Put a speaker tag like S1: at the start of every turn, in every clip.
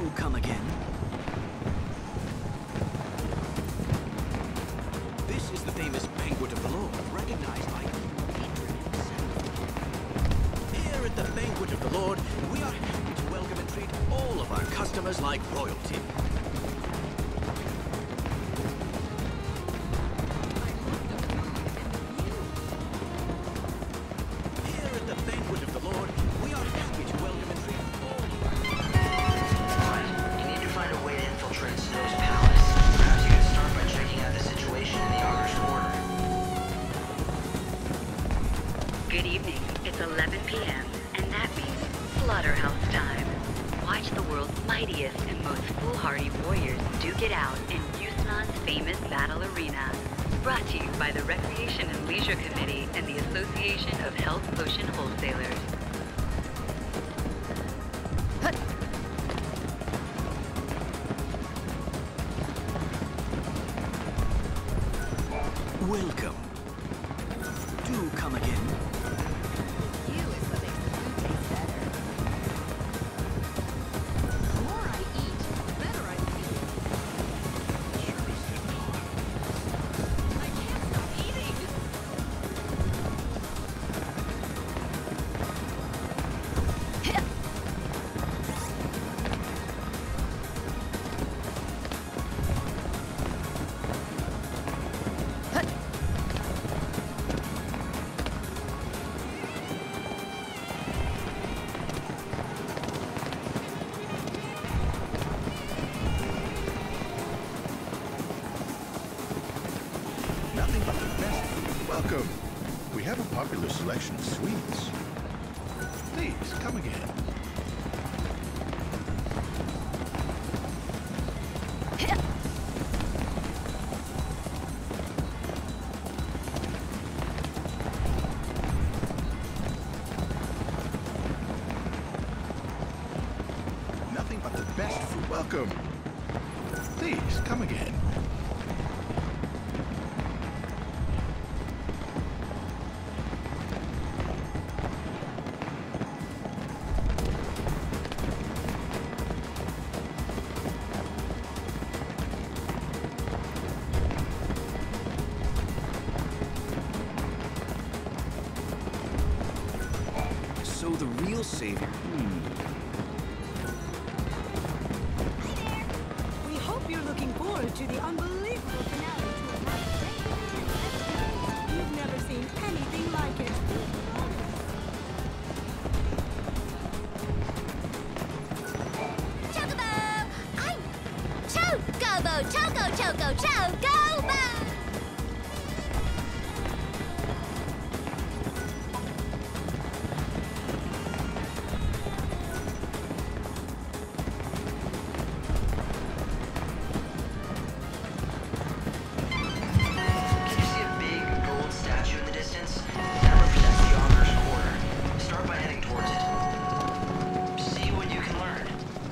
S1: come again. This is the famous Banquet of the Lord, recognized by Adrian himself. Here at the Banquet of the Lord, we are happy to welcome and treat all of our customers like royalty.
S2: Good evening. It's 11 p.m., and that means slaughterhouse time. Watch the world's mightiest and most foolhardy warriors duke it out in Yusna's famous battle arena. Brought to you by the Recreation and Leisure Committee and the Association of Health Potion Wholesalers.
S1: Welcome. Do come again.
S3: You is what makes the food taste better. The more I eat, the better I feel. I can't stop eating.
S4: Nothing but the best food. Welcome. We have a popular selection of sweets. Please, come again. Nothing but the best food. Welcome. Please, come again.
S1: So the real savior.
S5: We hope you're looking forward to the unbelievable finale to a life day. You've never seen anything like it.
S6: Chocobo! I'm Chocobo! Chocobo!
S7: Can you see a big gold statue in the distance? That represents the Augur's Quarter. Start by heading towards it. See what you can learn.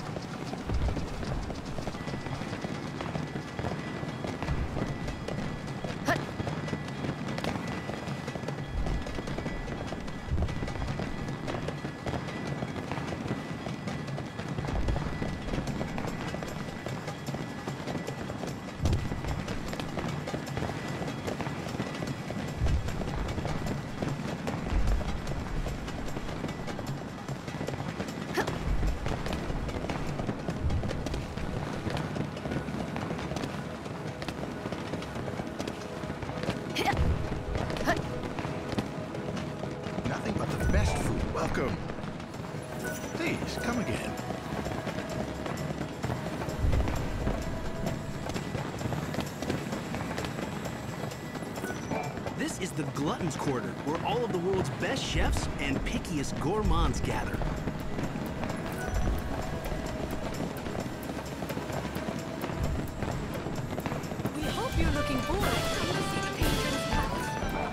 S4: Nothing but the best food. Welcome. Please, come again.
S1: This is the Glutton's Quarter, where all of the world's best chefs and pickiest gourmands gather.
S5: We hope you're looking forward to the Patron's Palace.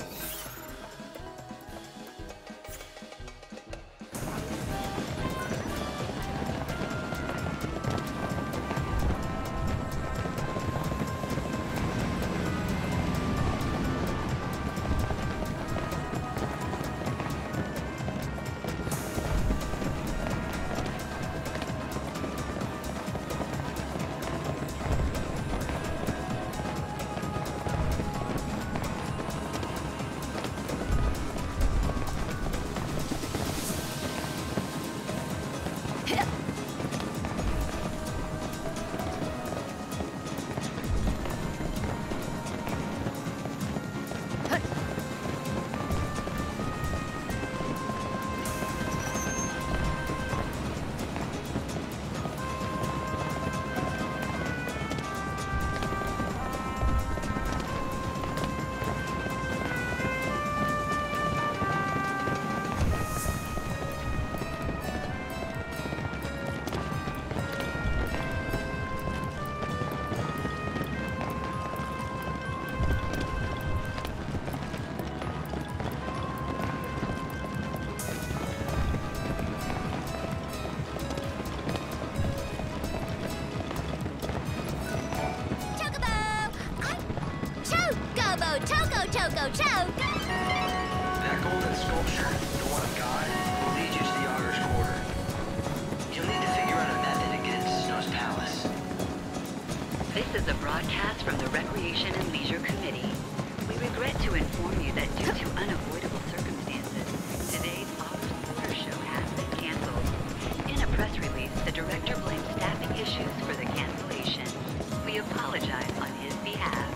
S6: Gobo, Choco, Choco, Choco!
S7: That golden sculpture, the one of God, will lead you to the Augur's Quarter. You'll need to figure out a method to get into Snow's palace.
S2: This is a broadcast from the Recreation and Leisure Committee. We regret to inform you that due to unavoidable circumstances, today's Augur's Quarter show has been canceled. In a press release, the director blamed staffing issues for the cancellation. We apologize on his behalf.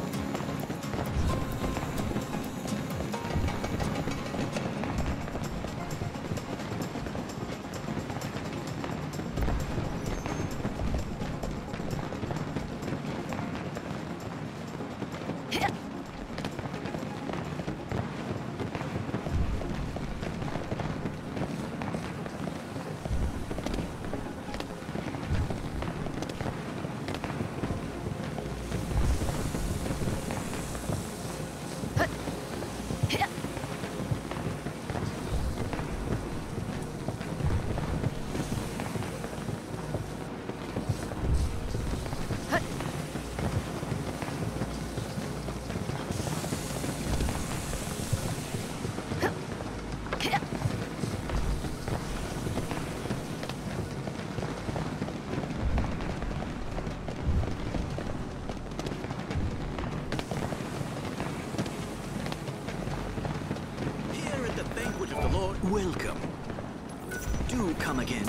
S1: Welcome. Do come again.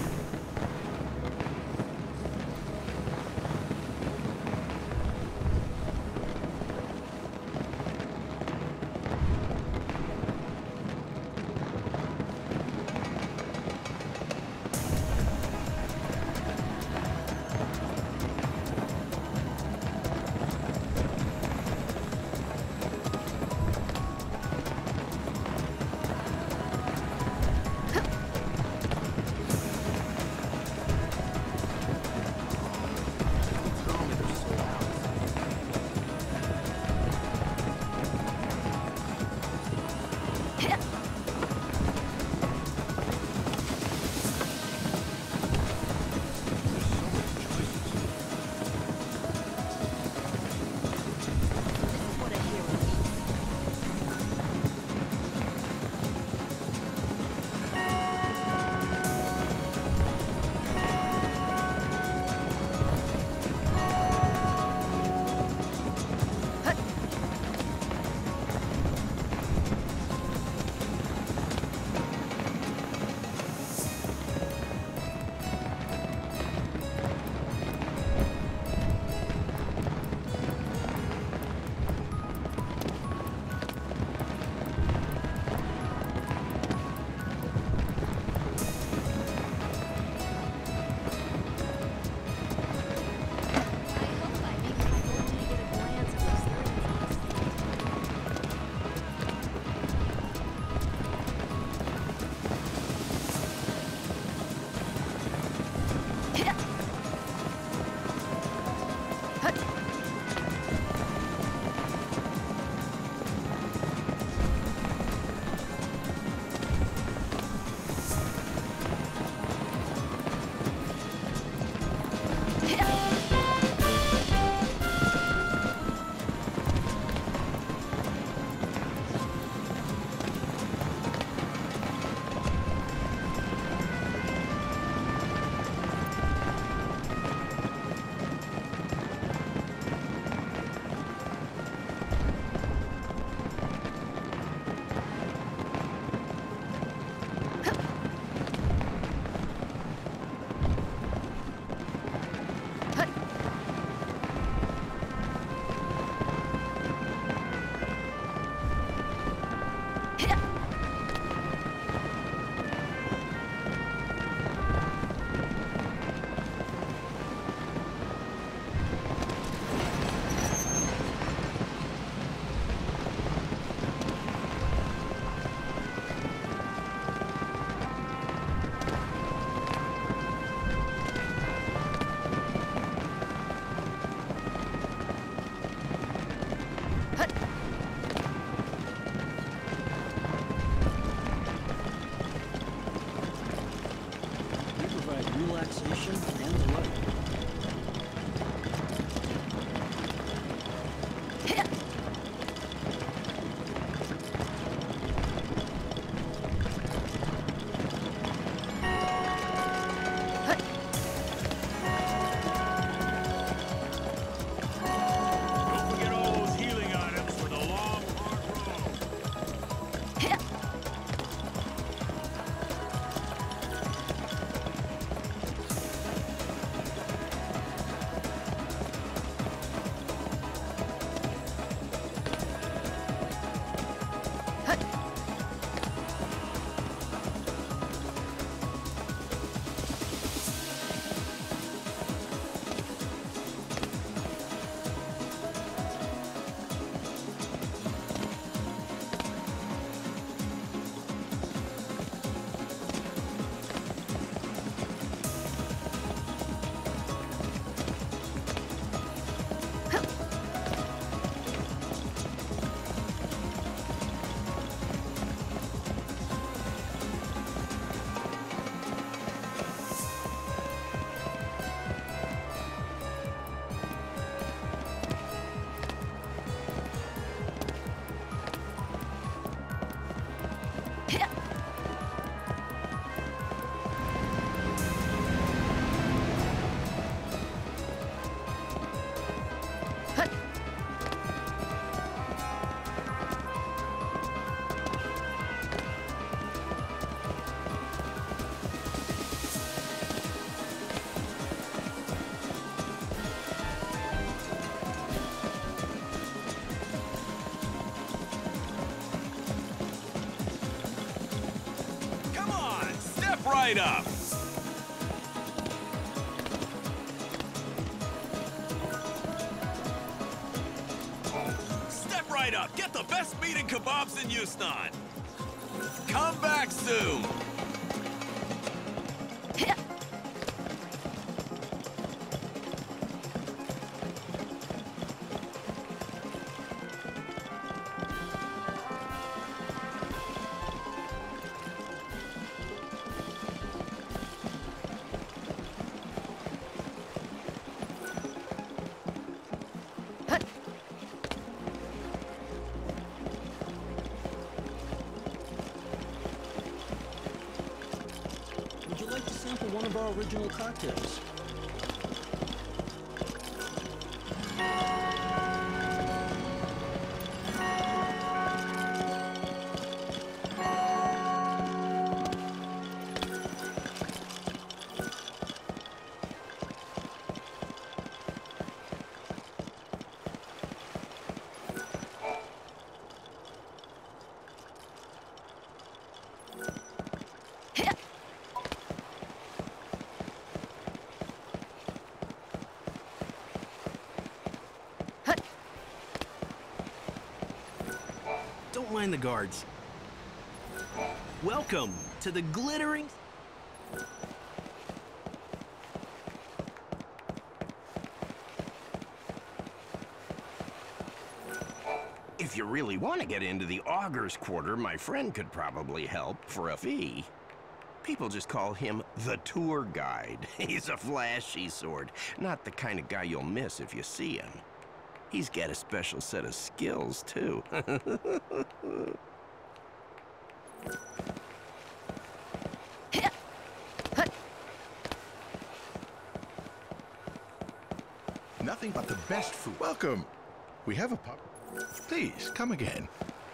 S8: relaxation and the like. right up. Step right up. Get the best meat and kebabs in Yusnan. Come back soon.
S1: Would you like to sample one of our original cocktails? Don't mind the guards. Welcome to the glittering...
S9: If you really want to get into the Augur's Quarter, my friend could probably help for a fee. People just call him the tour guide. He's a flashy sort, not the kind of guy you'll miss if you see him. He's got a special set of skills, too.
S4: Nothing but the best food. Welcome. We have a pub. Please, come again.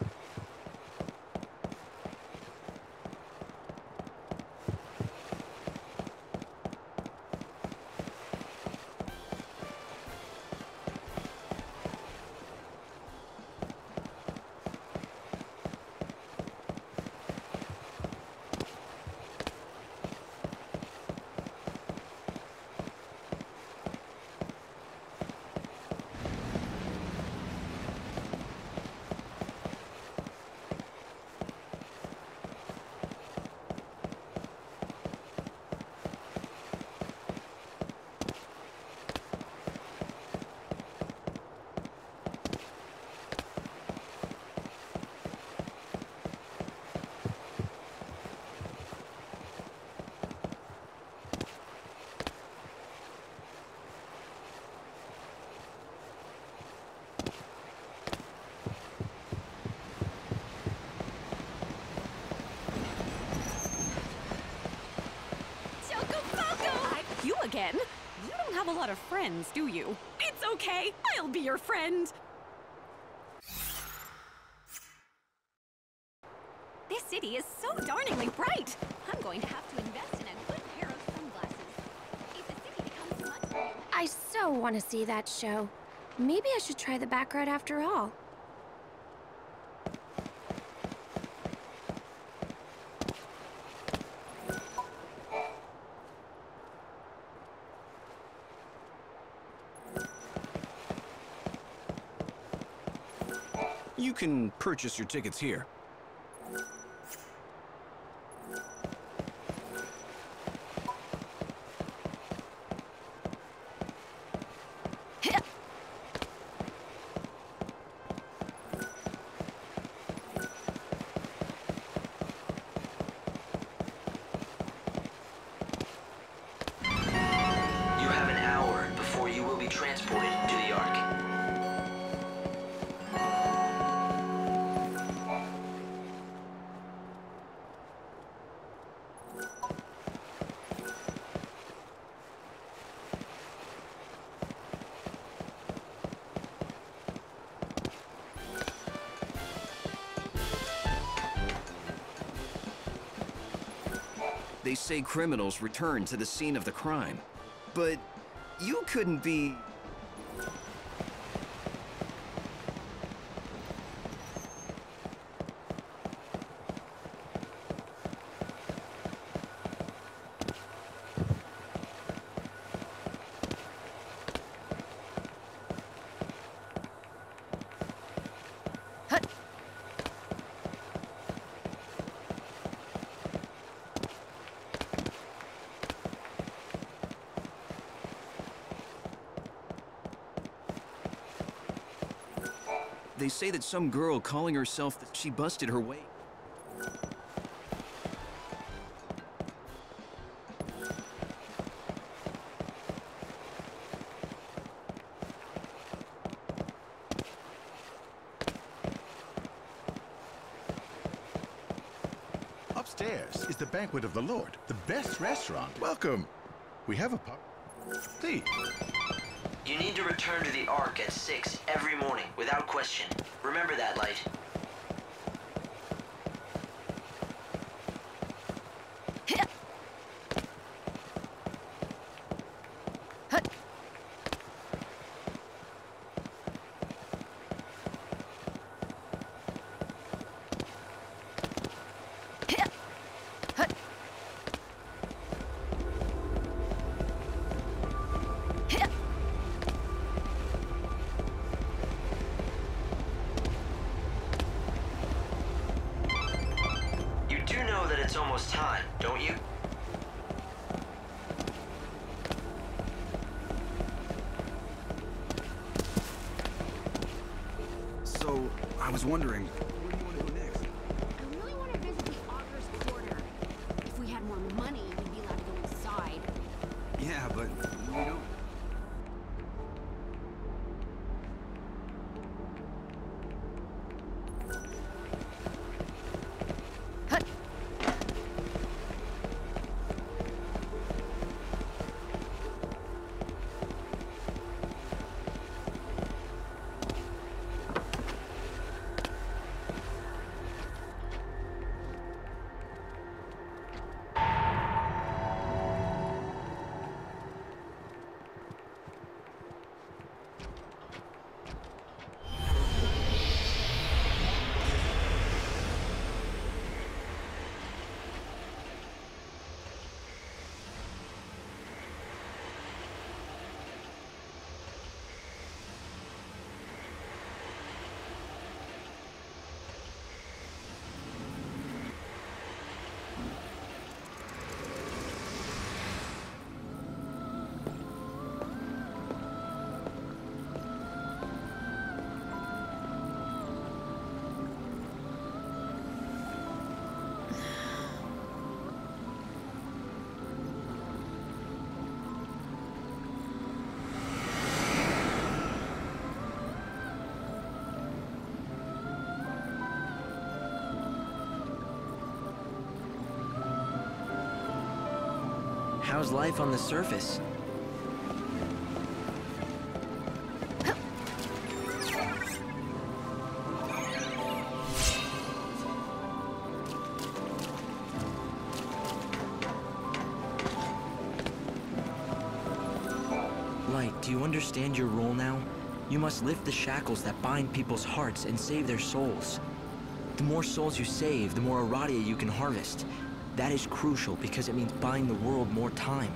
S3: You again? You don't have a lot of friends, do you? It's okay. I'll be your friend. This city is so darningly bright. I'm going to have to invest in a good pair of sunglasses. If the city becomes much more...
S6: I so want to see that show. Maybe I should try the back road after all.
S1: You can purchase your tickets here.
S7: You have an hour before you will be transported to the Ark.
S1: They say criminals return to the scene of the crime. But you couldn't be... They say that some girl calling herself that she busted her way.
S4: Upstairs is the Banquet of the Lord, the best restaurant. Welcome. We have a pub. Please.
S7: You need to return to the Ark at 6 every morning, without question. Remember that, Light. It's almost time, don't you?
S1: So, I was wondering, what do you want to do next?
S3: I really want to visit the Augur's Quarter. If we had more money, we'd be allowed to go inside.
S1: Yeah, but we don't.
S10: How's life on the surface? Light, do you understand your role now? You must lift the shackles that bind people's hearts and save their souls. The more souls you save, the more Aradia you can harvest. That is crucial because it means buying the world more time.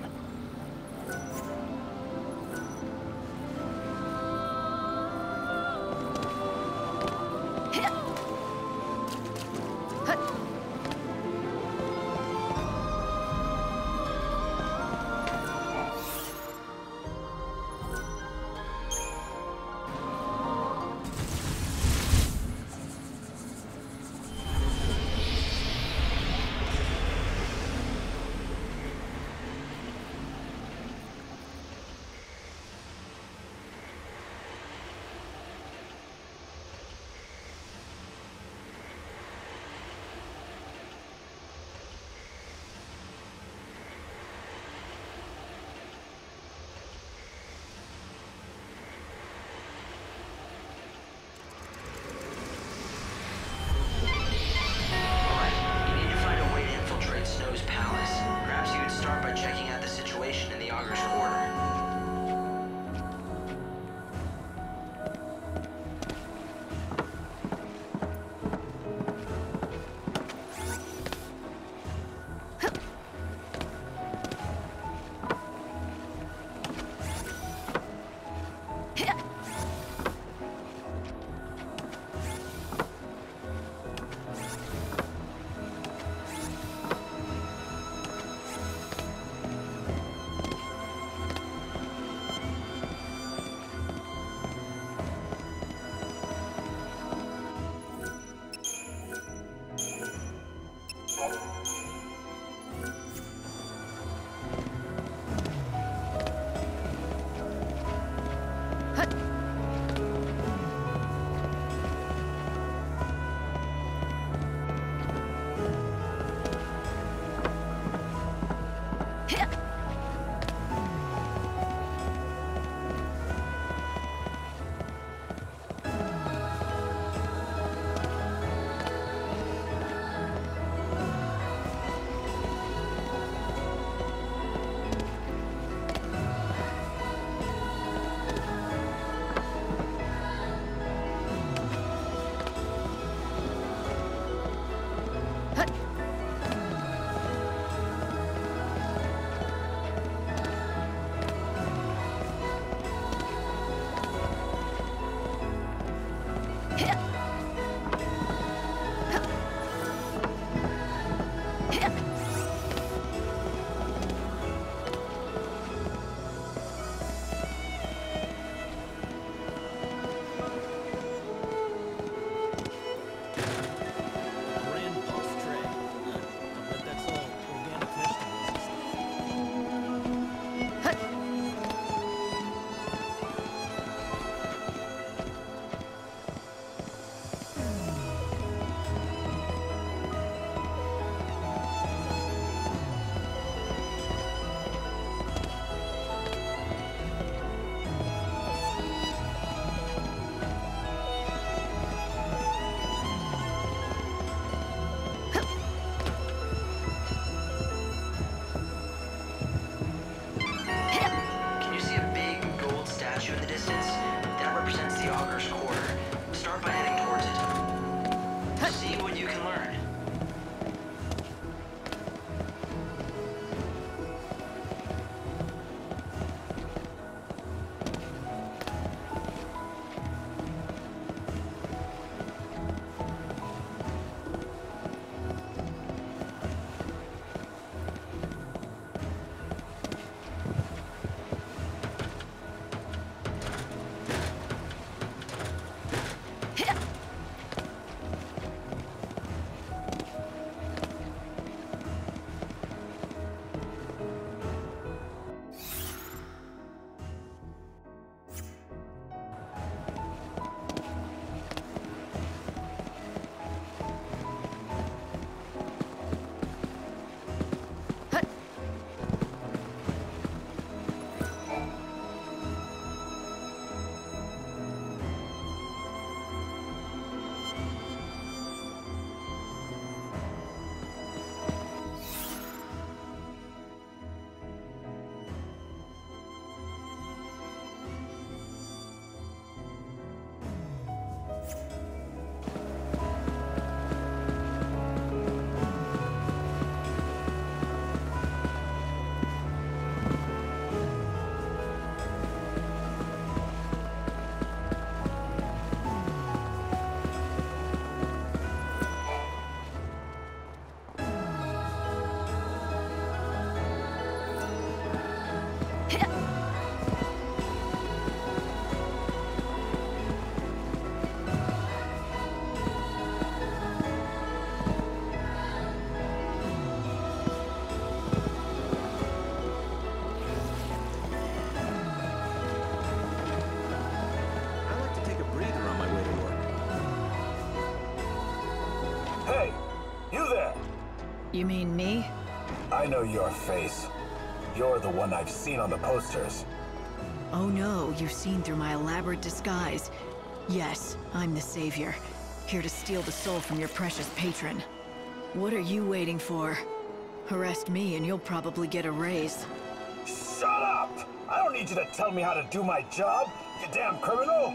S5: You mean me?
S11: I know your face. You're the one I've seen on the posters.
S5: Oh no, you've seen through my elaborate disguise. Yes, I'm the Savior, here to steal the soul from your precious patron. What are you waiting for? Arrest me and you'll probably get a raise.
S11: Shut up! I don't need you to tell me how to do my job, you damn criminal!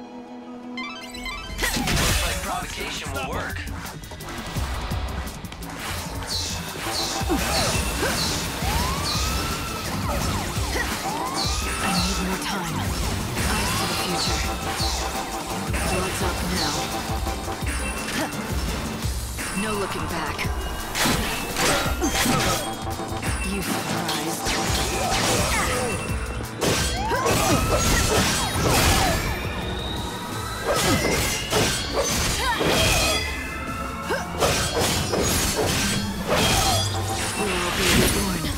S7: Looks like provocation will work.
S5: I need more time. Eyes to the future. Blood's up now. No looking back. You surprised. We'll all be reborn.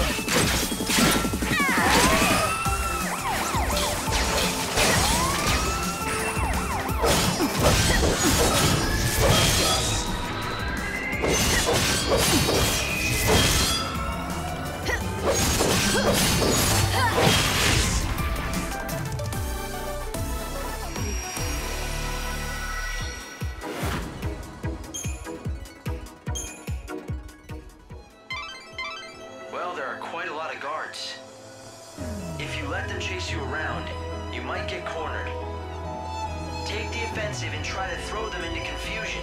S7: Well, there are quite a lot of guards. If you let them chase you around, you might get cornered. Take the offensive and try to throw them into confusion.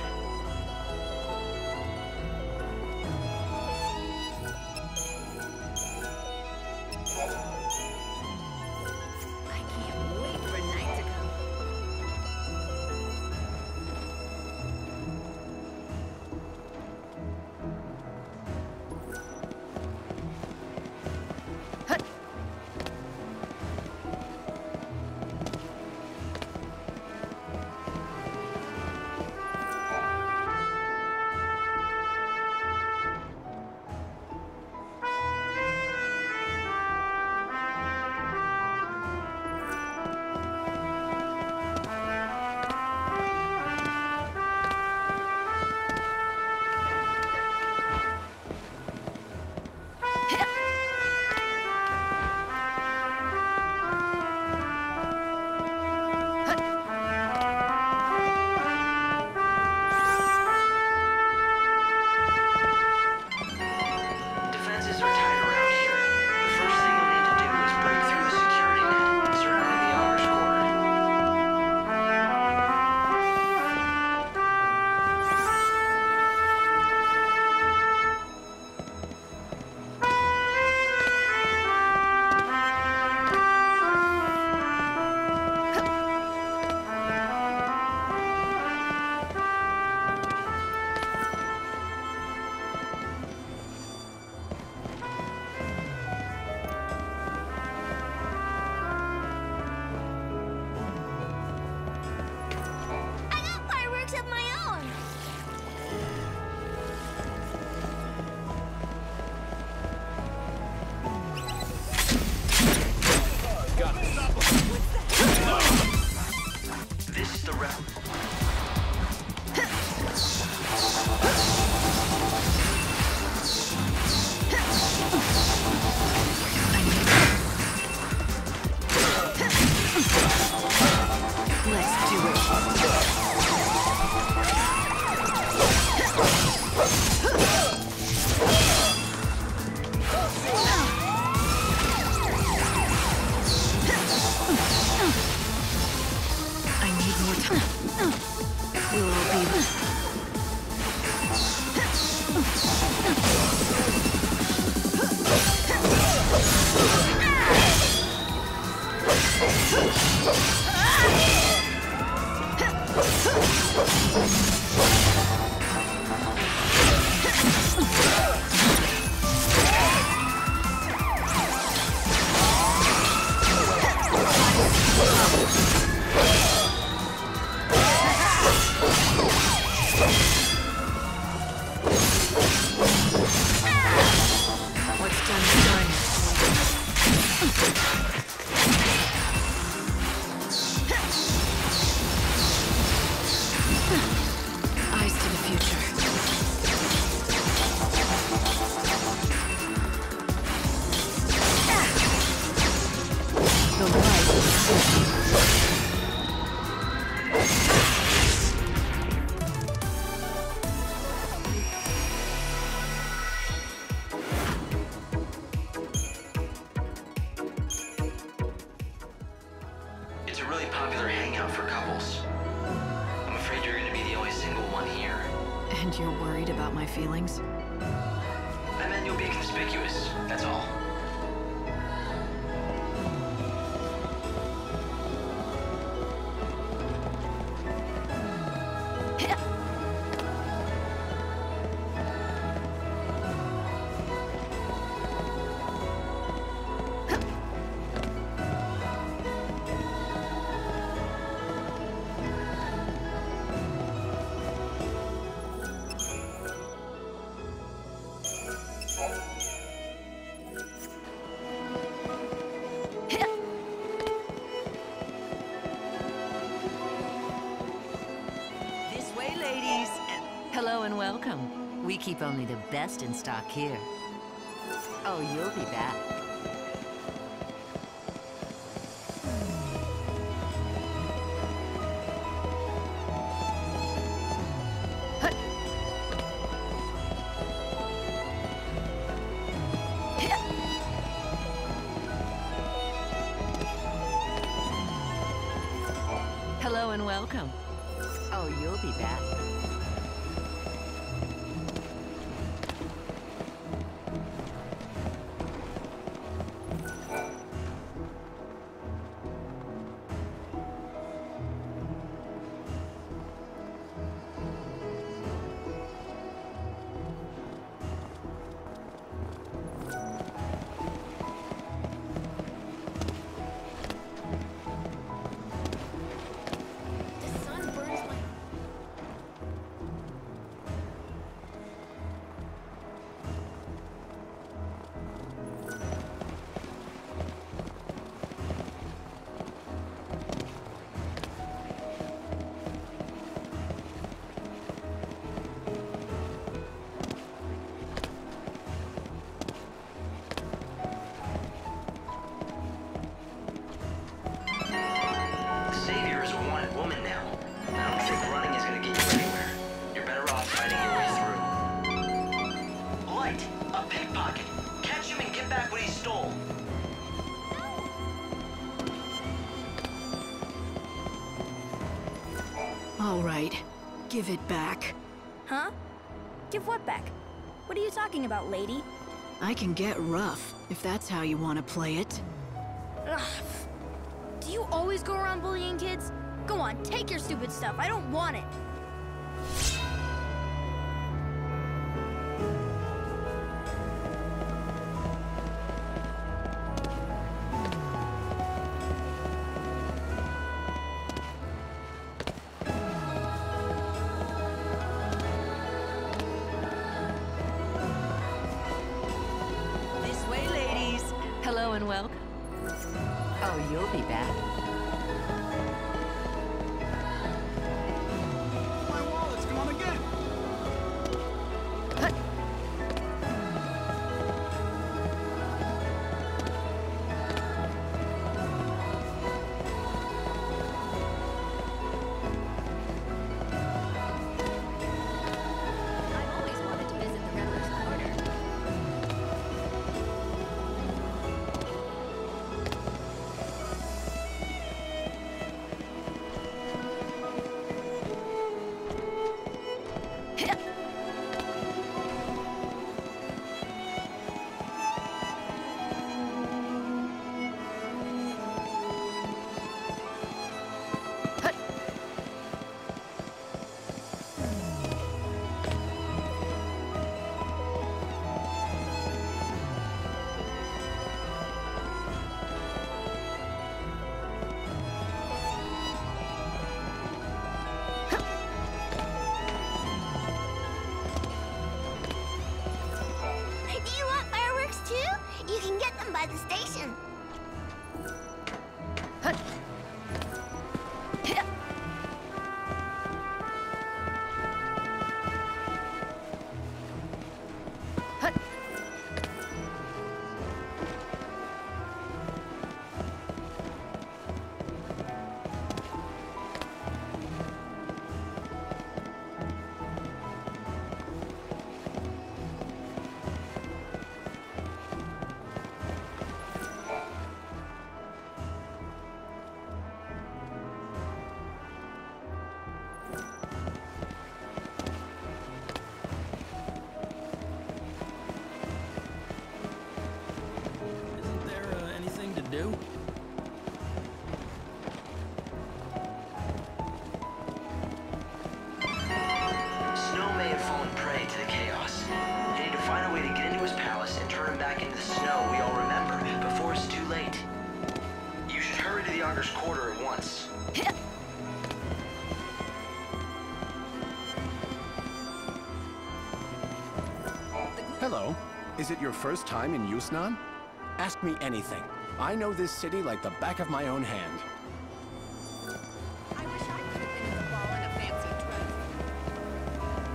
S3: I can't wait for night to come.
S7: Defenses are tight around here. The first thing you'll need to do is break through the security net surrounding the Augur's Quarter.
S3: I got fireworks of my own!
S7: This is the route.
S5: Let's do it. I need more time. We'll all be... What's done is done. Eyes to the future. And you're worried about my feelings?
S7: I meant you'll be conspicuous, that's all.
S12: Hello and welcome. We keep only the best in stock here. Oh, you'll be back. Hello and welcome. Oh, you'll be back.
S5: All right, give it back.
S13: Huh? Give what back? What are you talking about, lady?
S5: I can get rough, if that's how you want to play it.
S13: Ugh. Do you always go around bullying kids? Go on, take your stupid stuff. I don't want it.
S12: Hello and welcome. Oh, you'll be back.
S14: My wallet's gone again.
S3: I've always wanted to visit the Riddler's Corner.
S7: Augur's Quarter at once.
S15: Hello. Is it your first time in Yusnan? Ask me anything. I know this city like the back of my own hand.
S3: I wish I could have been in the ball in a fancy dress.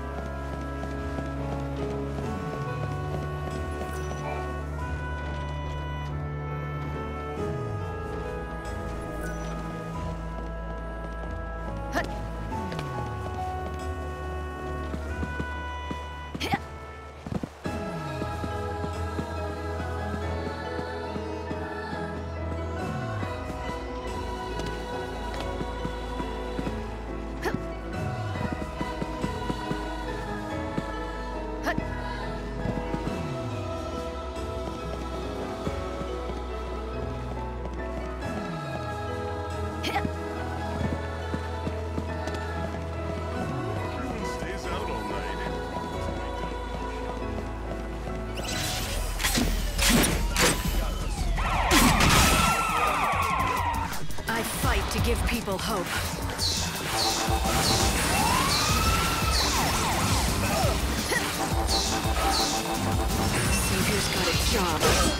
S5: To give people hope. Savior's got a job.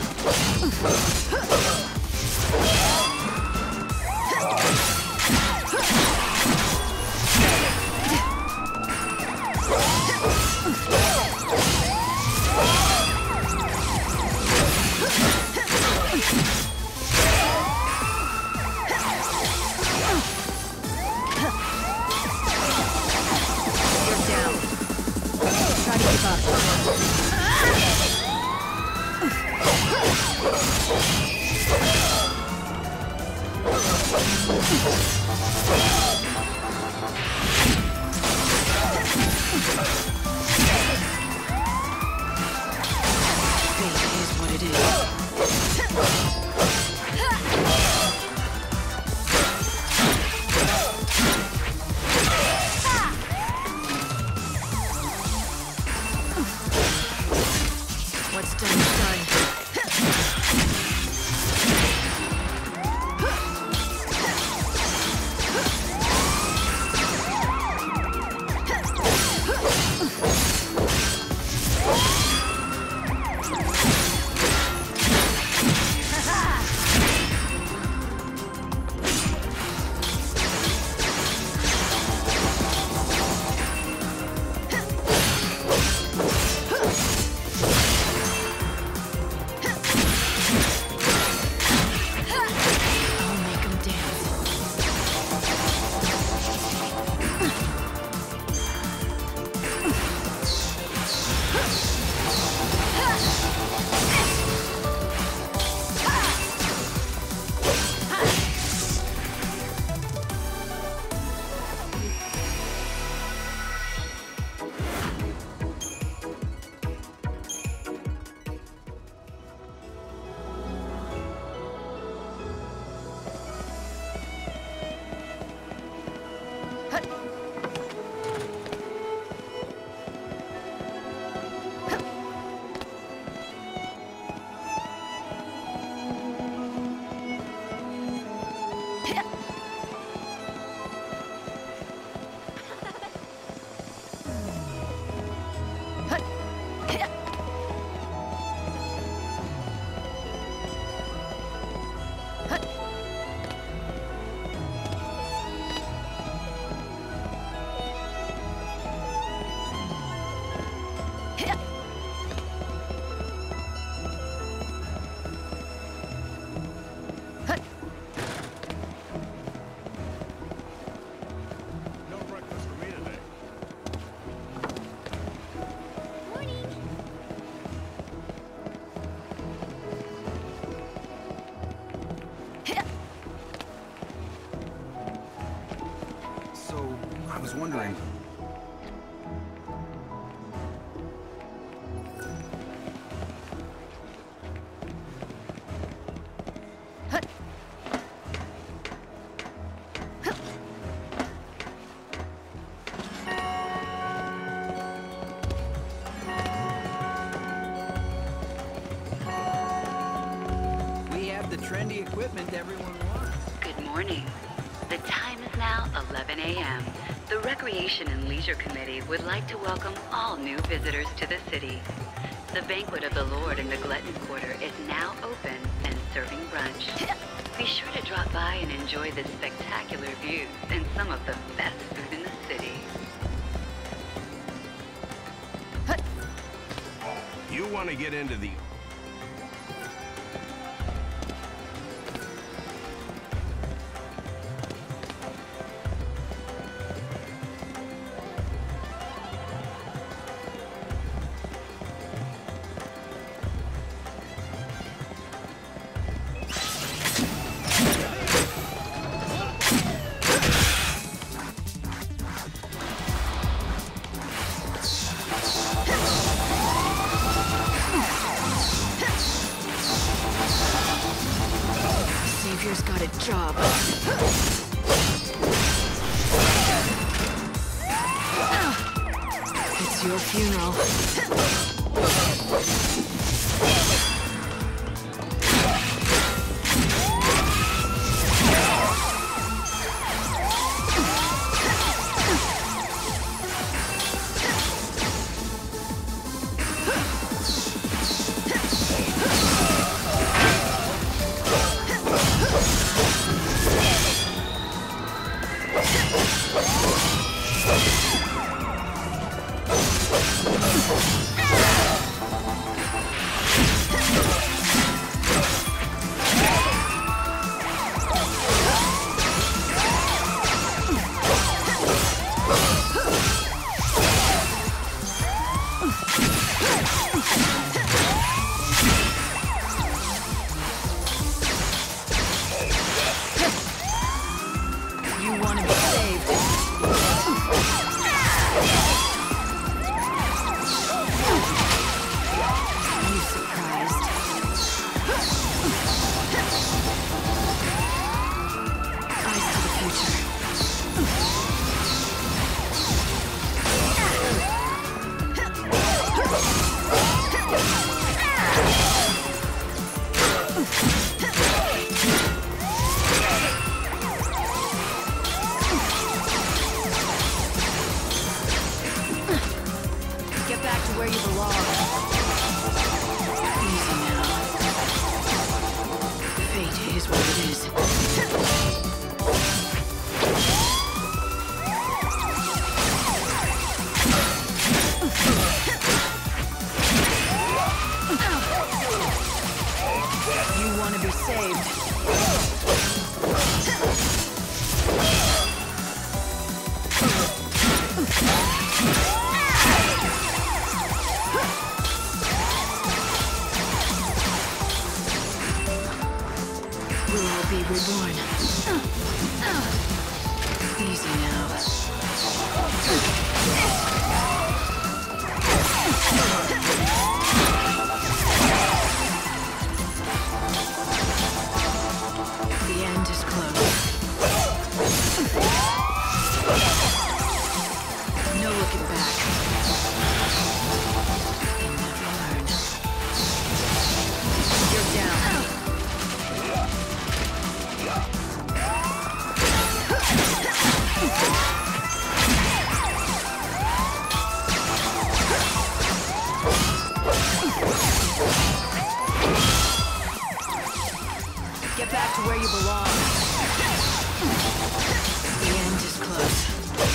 S15: wondering.
S16: We have the trendy equipment everyone wants.
S2: Good morning. morning. The time is now 11 a.m. The Recreation and Leisure Committee would like to welcome all new visitors to the city. The Banquet of the Lord in the Glutton Quarter is now open and serving brunch. Be sure to drop by and enjoy the spectacular views and some of the best food in the city.
S9: You want to get into the...
S5: Savior's got a job. It's your funeral. Get back to where you belong. The end is close.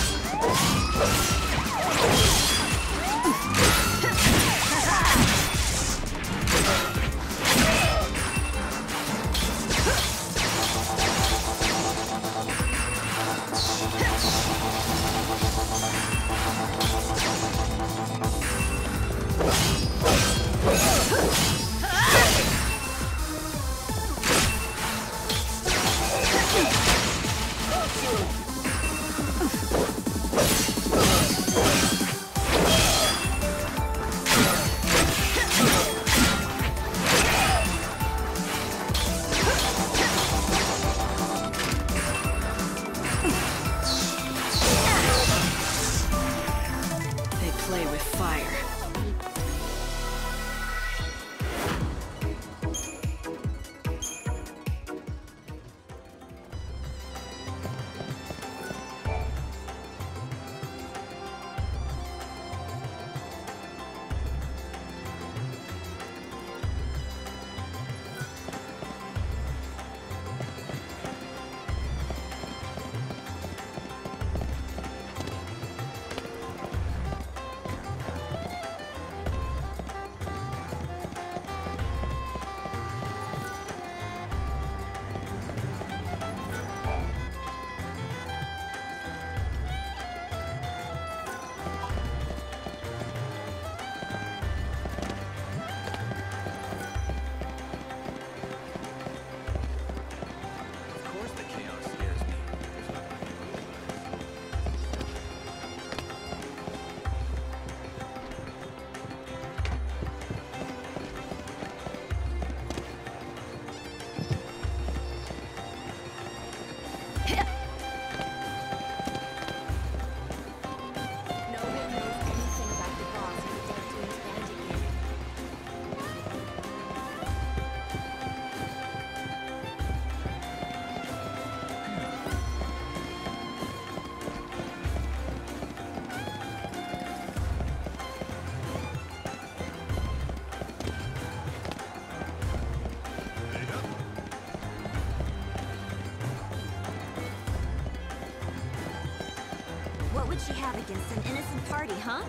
S3: would she have against an innocent party, huh?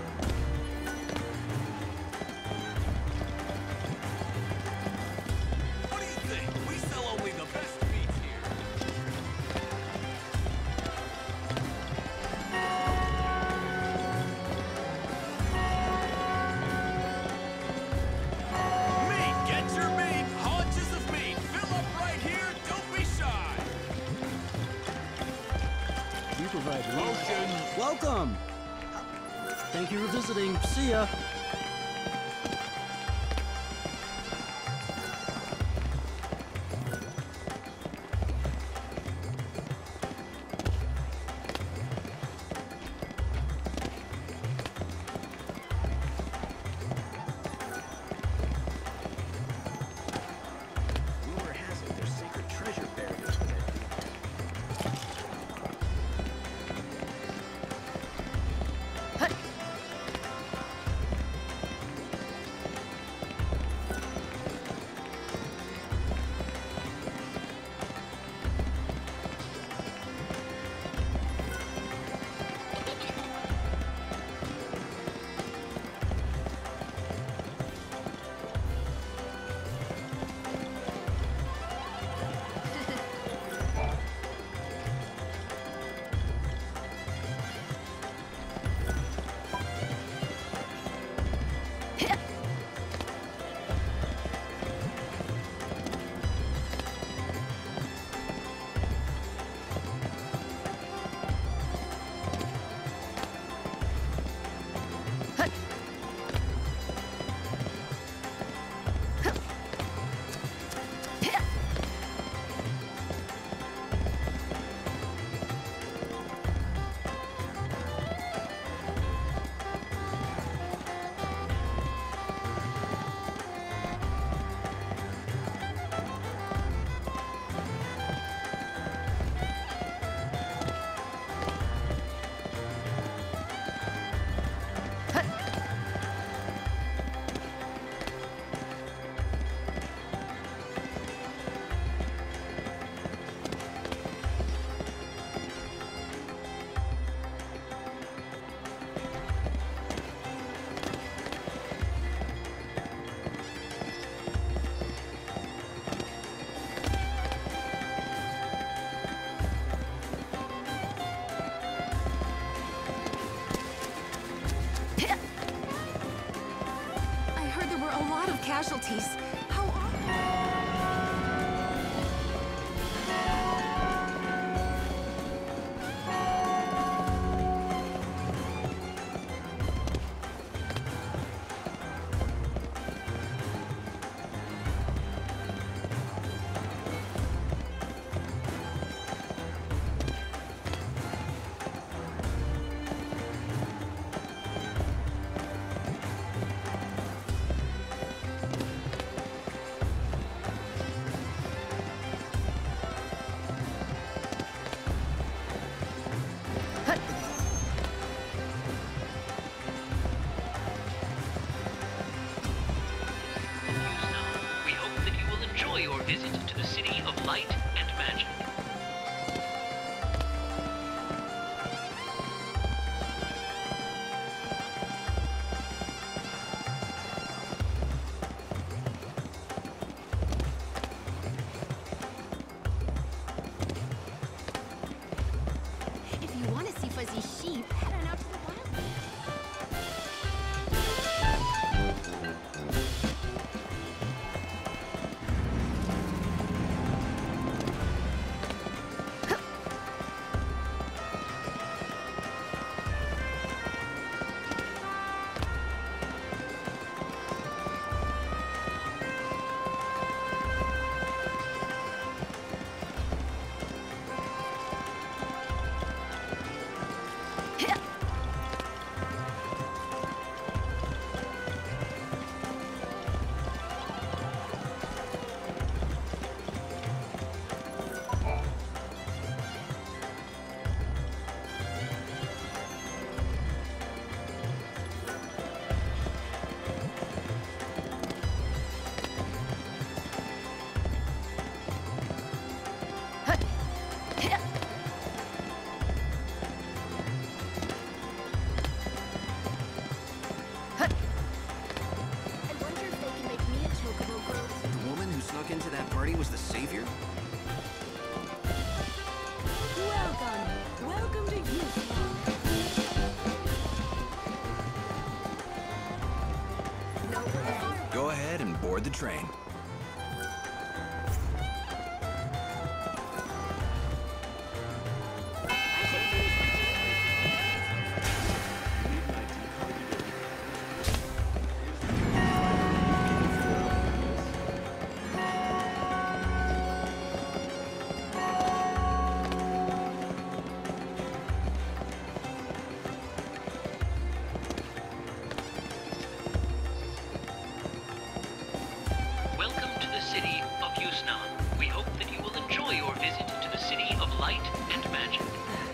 S8: What do you think? We sell only the best meats here. Meat! Get your meat! Haunches of meat! Fill up right here! Don't be shy!
S16: We provide
S8: Motion!
S16: Welcome! Thank you for visiting. See ya!
S1: Rumor has it there's sacred treasure buried in there.
S3: I heard there were a lot of casualties. How
S17: We hope that you will enjoy your visit to the City of Light and Magic.
S3: If you want to see fuzzy sheep, head on out to the wildlands.
S15: train.
S17: Welcome to the city of Yusnan. We hope that you will enjoy your visit to the city of light and magic.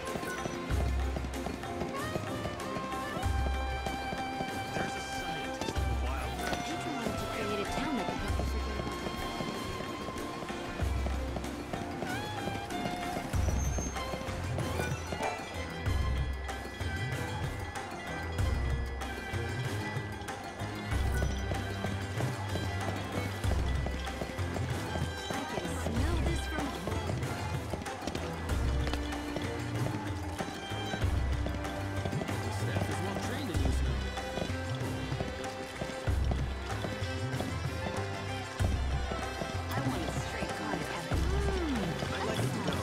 S6: Create a town that can help you forget about
S3: Smell this from home.
S16: The staff is well trained in Yusnan.
S3: I want a straight cut at
S1: I like it to go.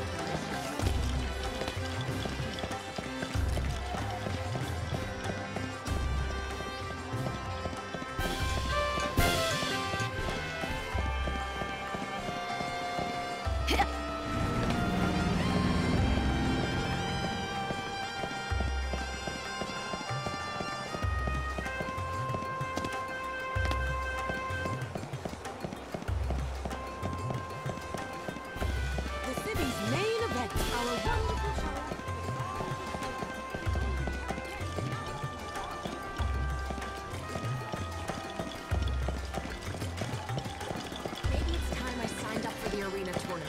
S3: the city's main event. Our wonderful show.
S6: Maybe it's time I signed up for the arena tournament.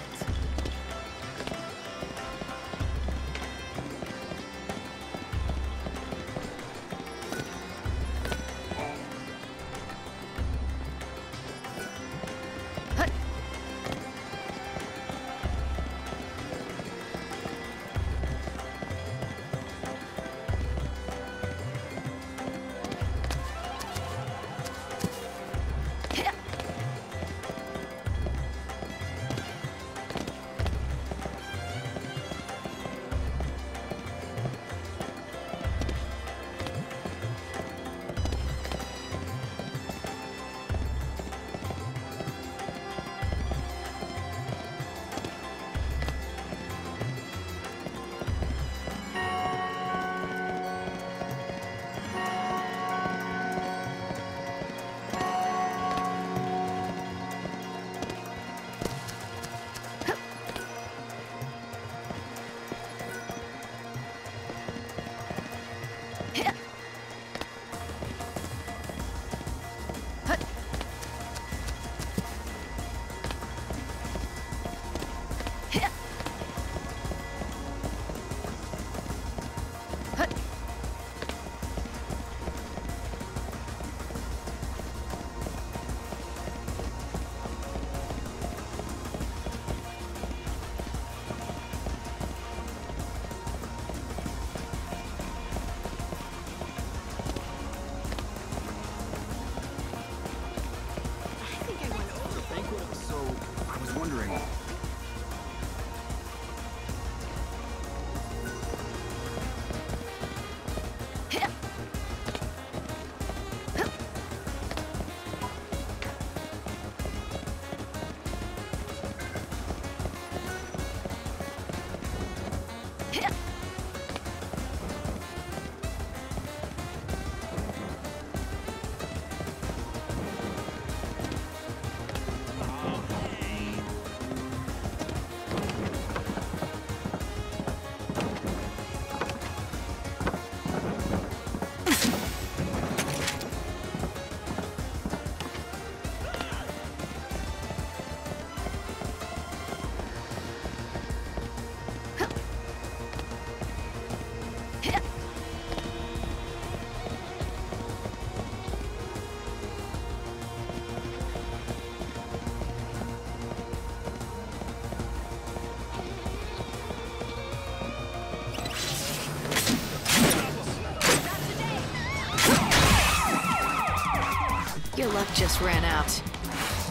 S5: Your luck just ran out.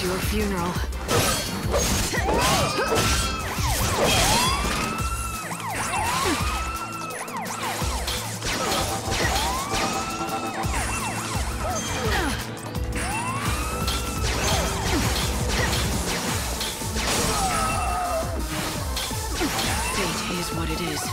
S5: your funeral. Fate is what it is.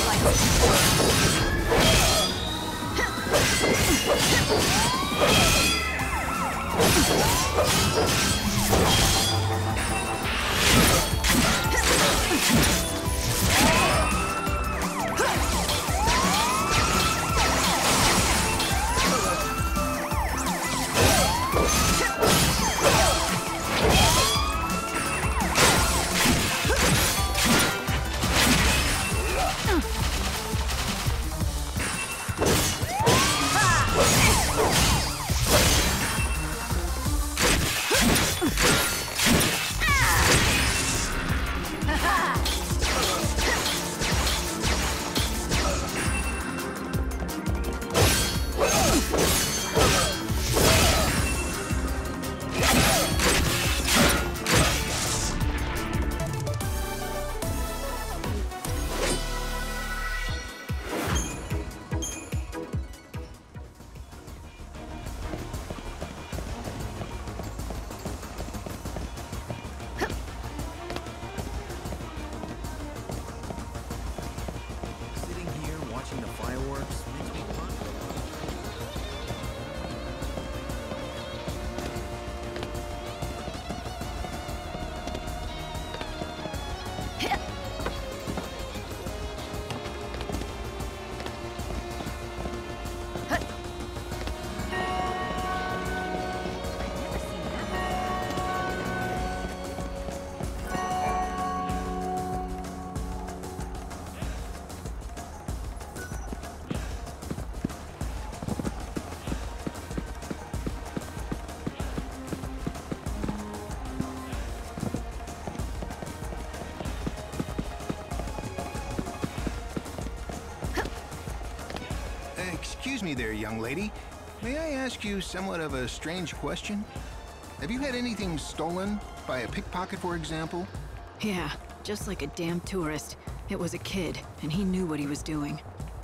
S4: Excuse me there, young lady. May I ask you somewhat of a strange question? Have you had anything stolen? By a pickpocket, for example?
S5: Yeah, just like a damn tourist. It was a kid, and he knew what he was doing.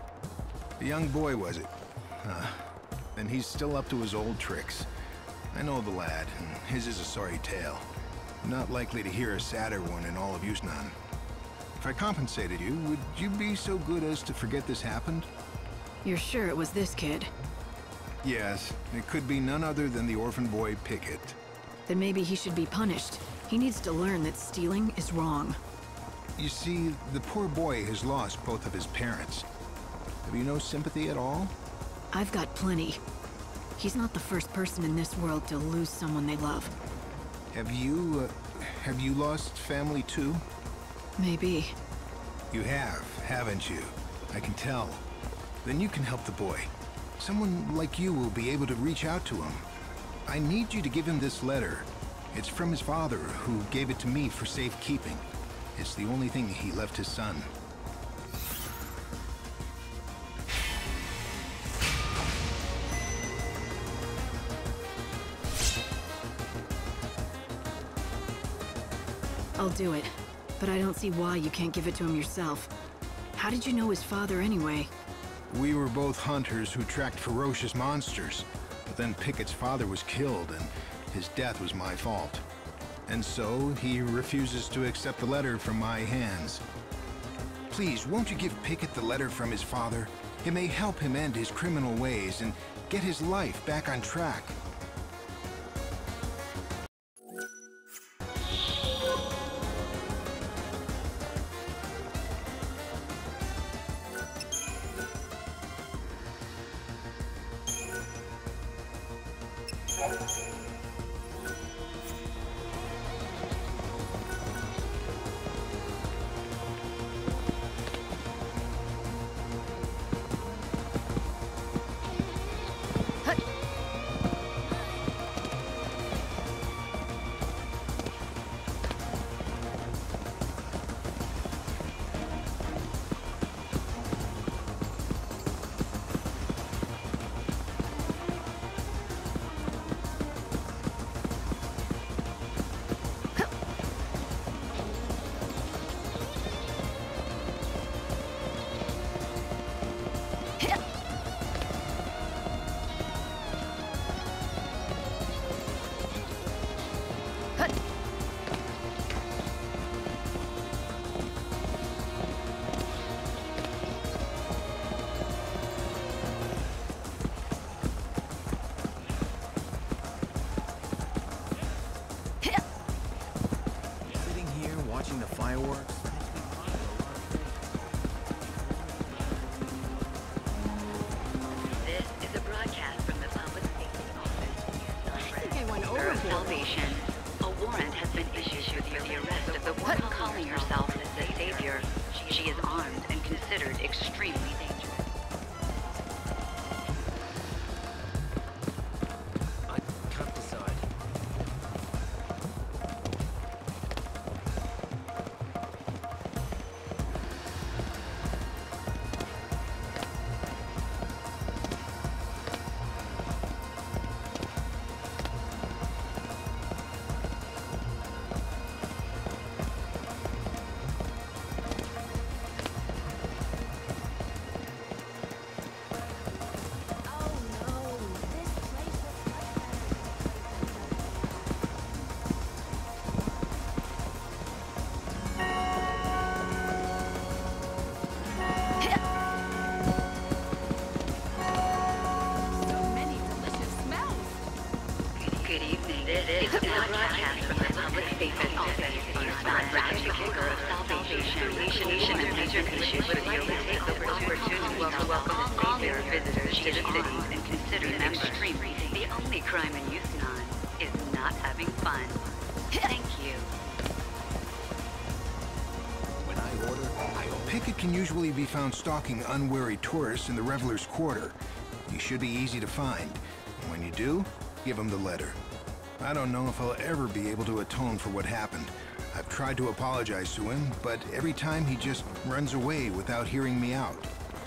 S4: A young boy, was it? Then he's still up to his old tricks. I know the lad, and his is a sorry tale. Not likely to hear a sadder one in all of Yusnaan. If I compensated you, would you be so good as to forget this happened?
S5: You're sure it was this kid?
S4: Yes, it could be none other than the orphan boy Pickett.
S5: Then maybe he should be punished. He needs to learn that stealing is wrong.
S4: You see, the poor boy has lost both of his parents. Have you no sympathy at all?
S5: I've got plenty. He's not the first person in this world to lose someone they love.
S4: Have you lost family too?
S5: Maybe.
S4: You have, haven't you? I can tell. Then you can help the boy. Someone like you will be able to reach out to him. I need you to give him this letter. It's from his father, who gave it to me for safekeeping. It's the only thing he left his son.
S5: I'll do it, but I don't see why you can't give it to him yourself. How did you know his father anyway?
S4: We were both hunters who tracked ferocious monsters. But then Pickett's father was killed, and his death was my fault. And so, he refuses to accept the letter from my hands. Please, won't you give Pickett the letter from his father? It may help him end his criminal ways and get his life back on track.
S2: salvation. A warrant has been issued for the arrest of the woman calling herself the Savior. She is armed and considered extremely dangerous.
S1: I can't decide.
S2: Good evening. This is a broadcast from the Public Safety Office. Advocate of salvation, nation and major nations would like to take the opportunity to welcome all their visitors to the city and consider them extremely. The only crime in Yusnan is not having fun. Thank you.
S1: When I order, I order.
S4: Pickett can usually be found stalking unwary tourists in the Revelers' Quarter. He should be easy to find. And when you do, give him the letter. I don't know if I'll ever be able to atone for what happened. I've tried to apologize to him, but every time he just runs away without hearing me out.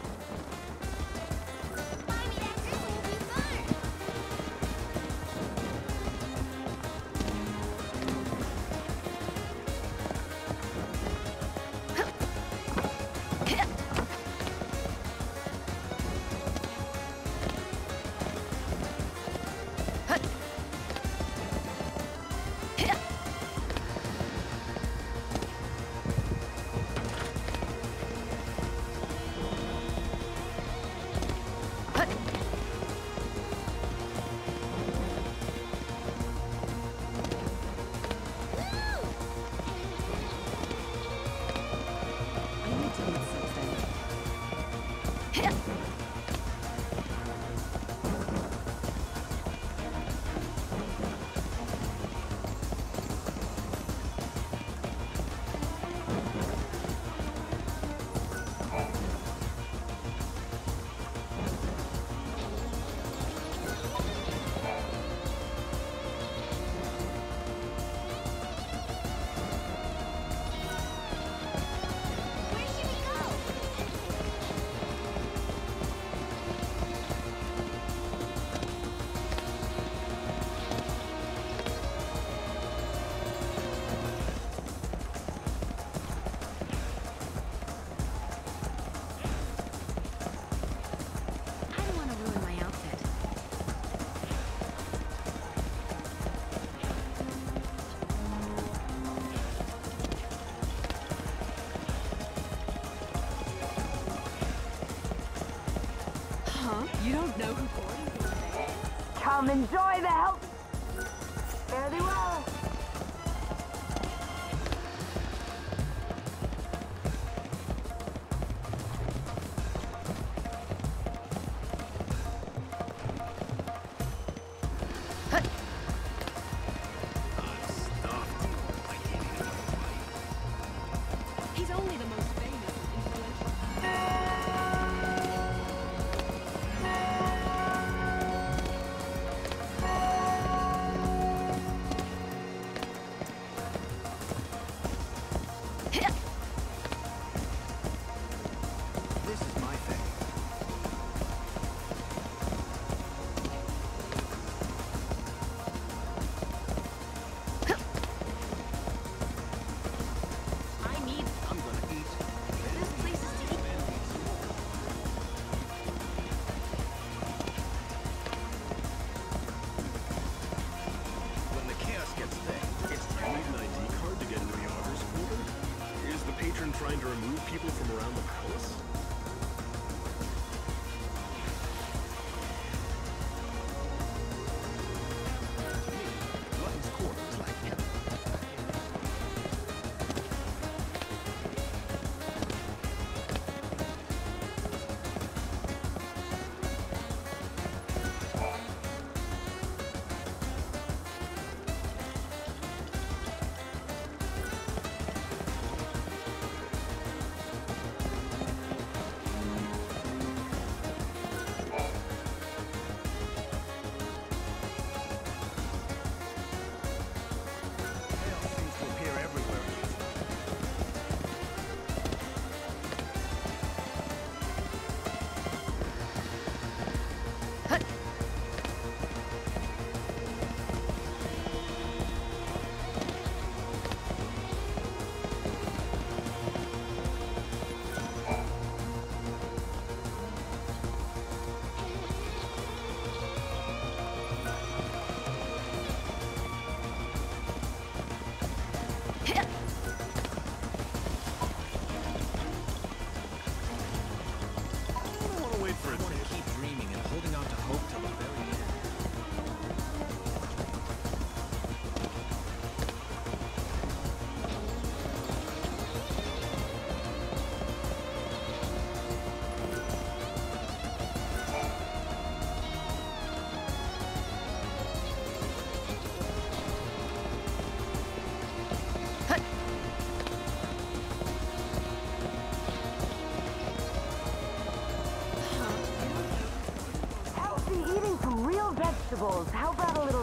S3: You don't know who Gordon is?
S18: Come enjoy the help. Fare thee well.
S3: He's only the most famous and influential.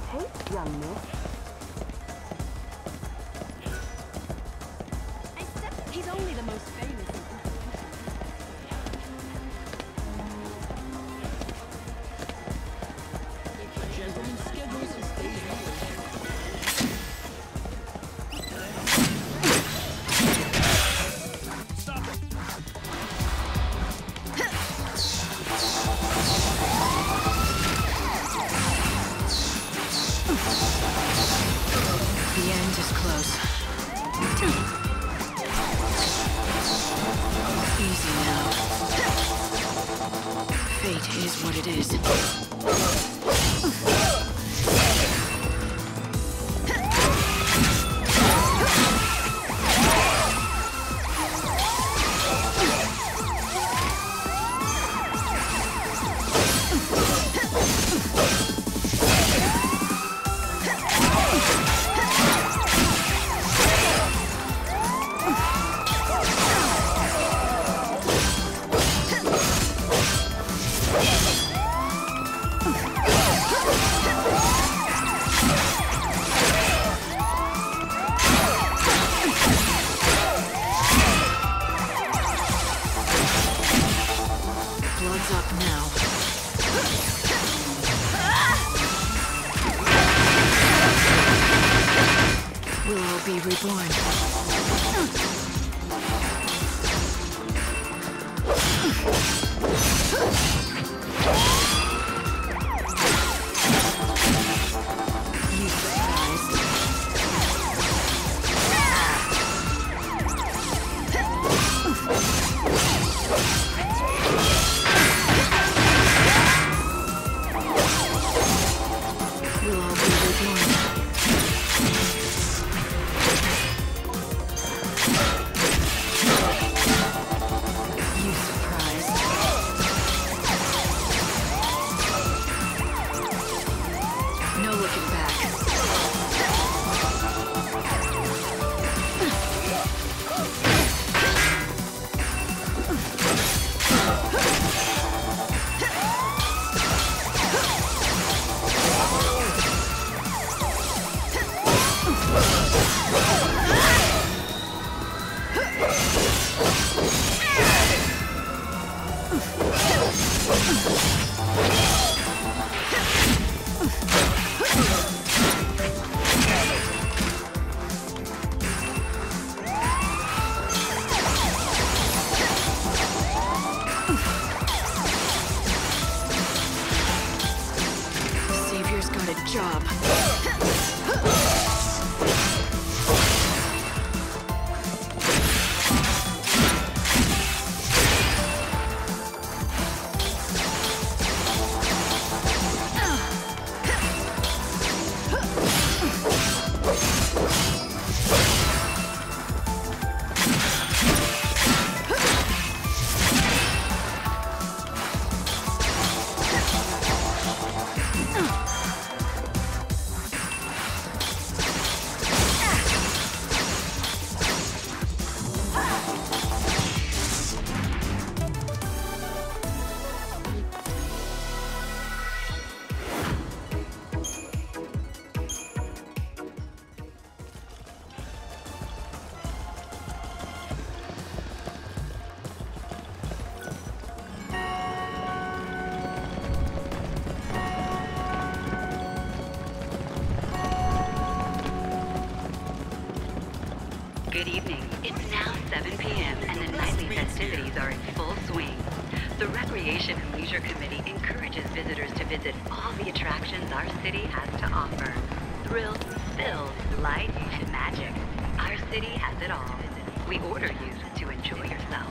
S18: taste, young miss.
S3: He's only the most famous and influential.
S16: Gentlemen, schedule some stage
S5: The end is close. Easy now. Fate is what it is. Blood's up now. Willow be reborn. You surprised? Willow be reborn. You surprised? No looking back. Savior's got a job.
S2: Good evening. It's now 7 p.m. and the nightly festivities are in full swing. The Recreation and Leisure Committee encourages visitors to visit all the attractions our city has to offer. Thrills, thrills, light, and magic. Our city has it all. We order you to enjoy yourself.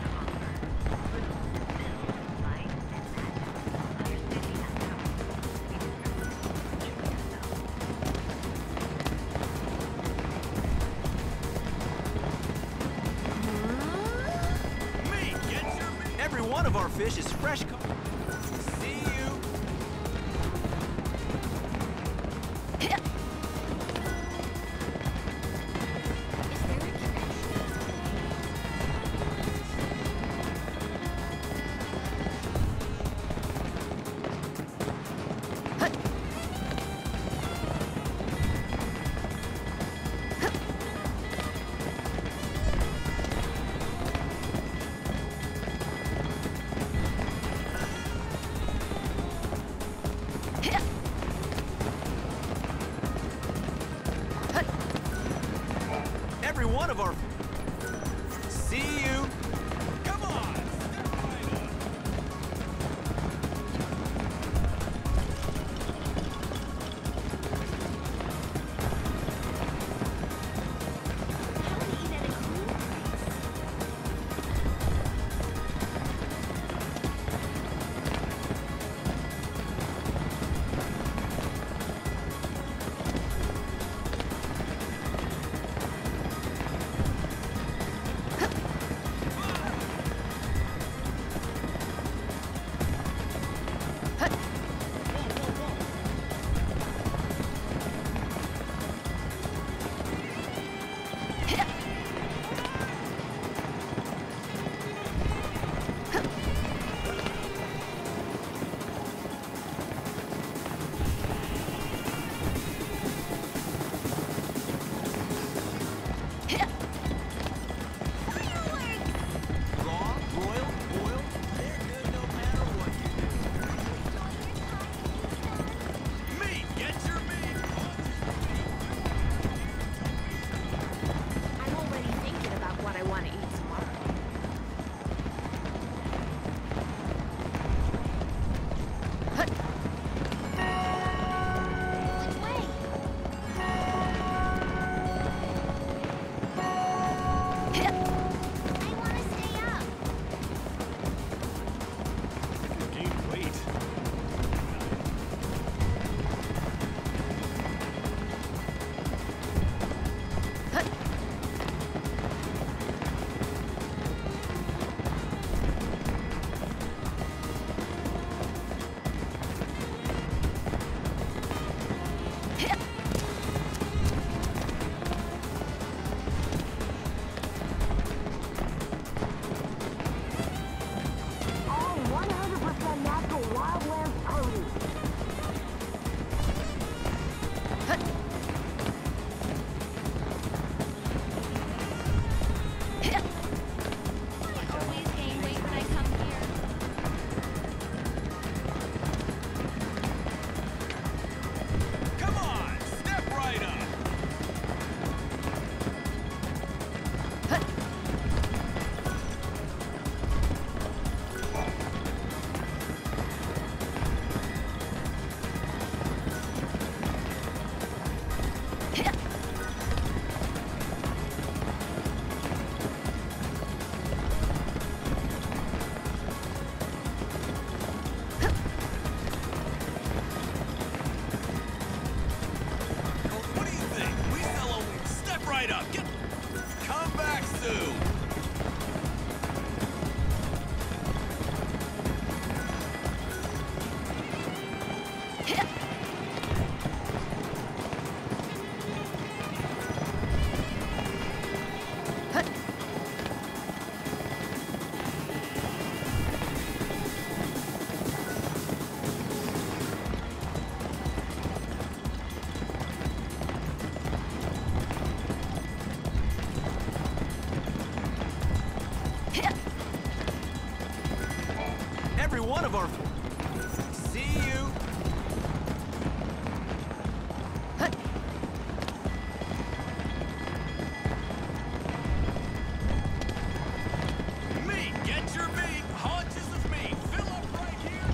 S1: Every one of our fish is fresh. See you.
S8: one of our... See you. Come on! Every one of our... See you. Meat, get your meat. Haunches of meat. Fill up right here.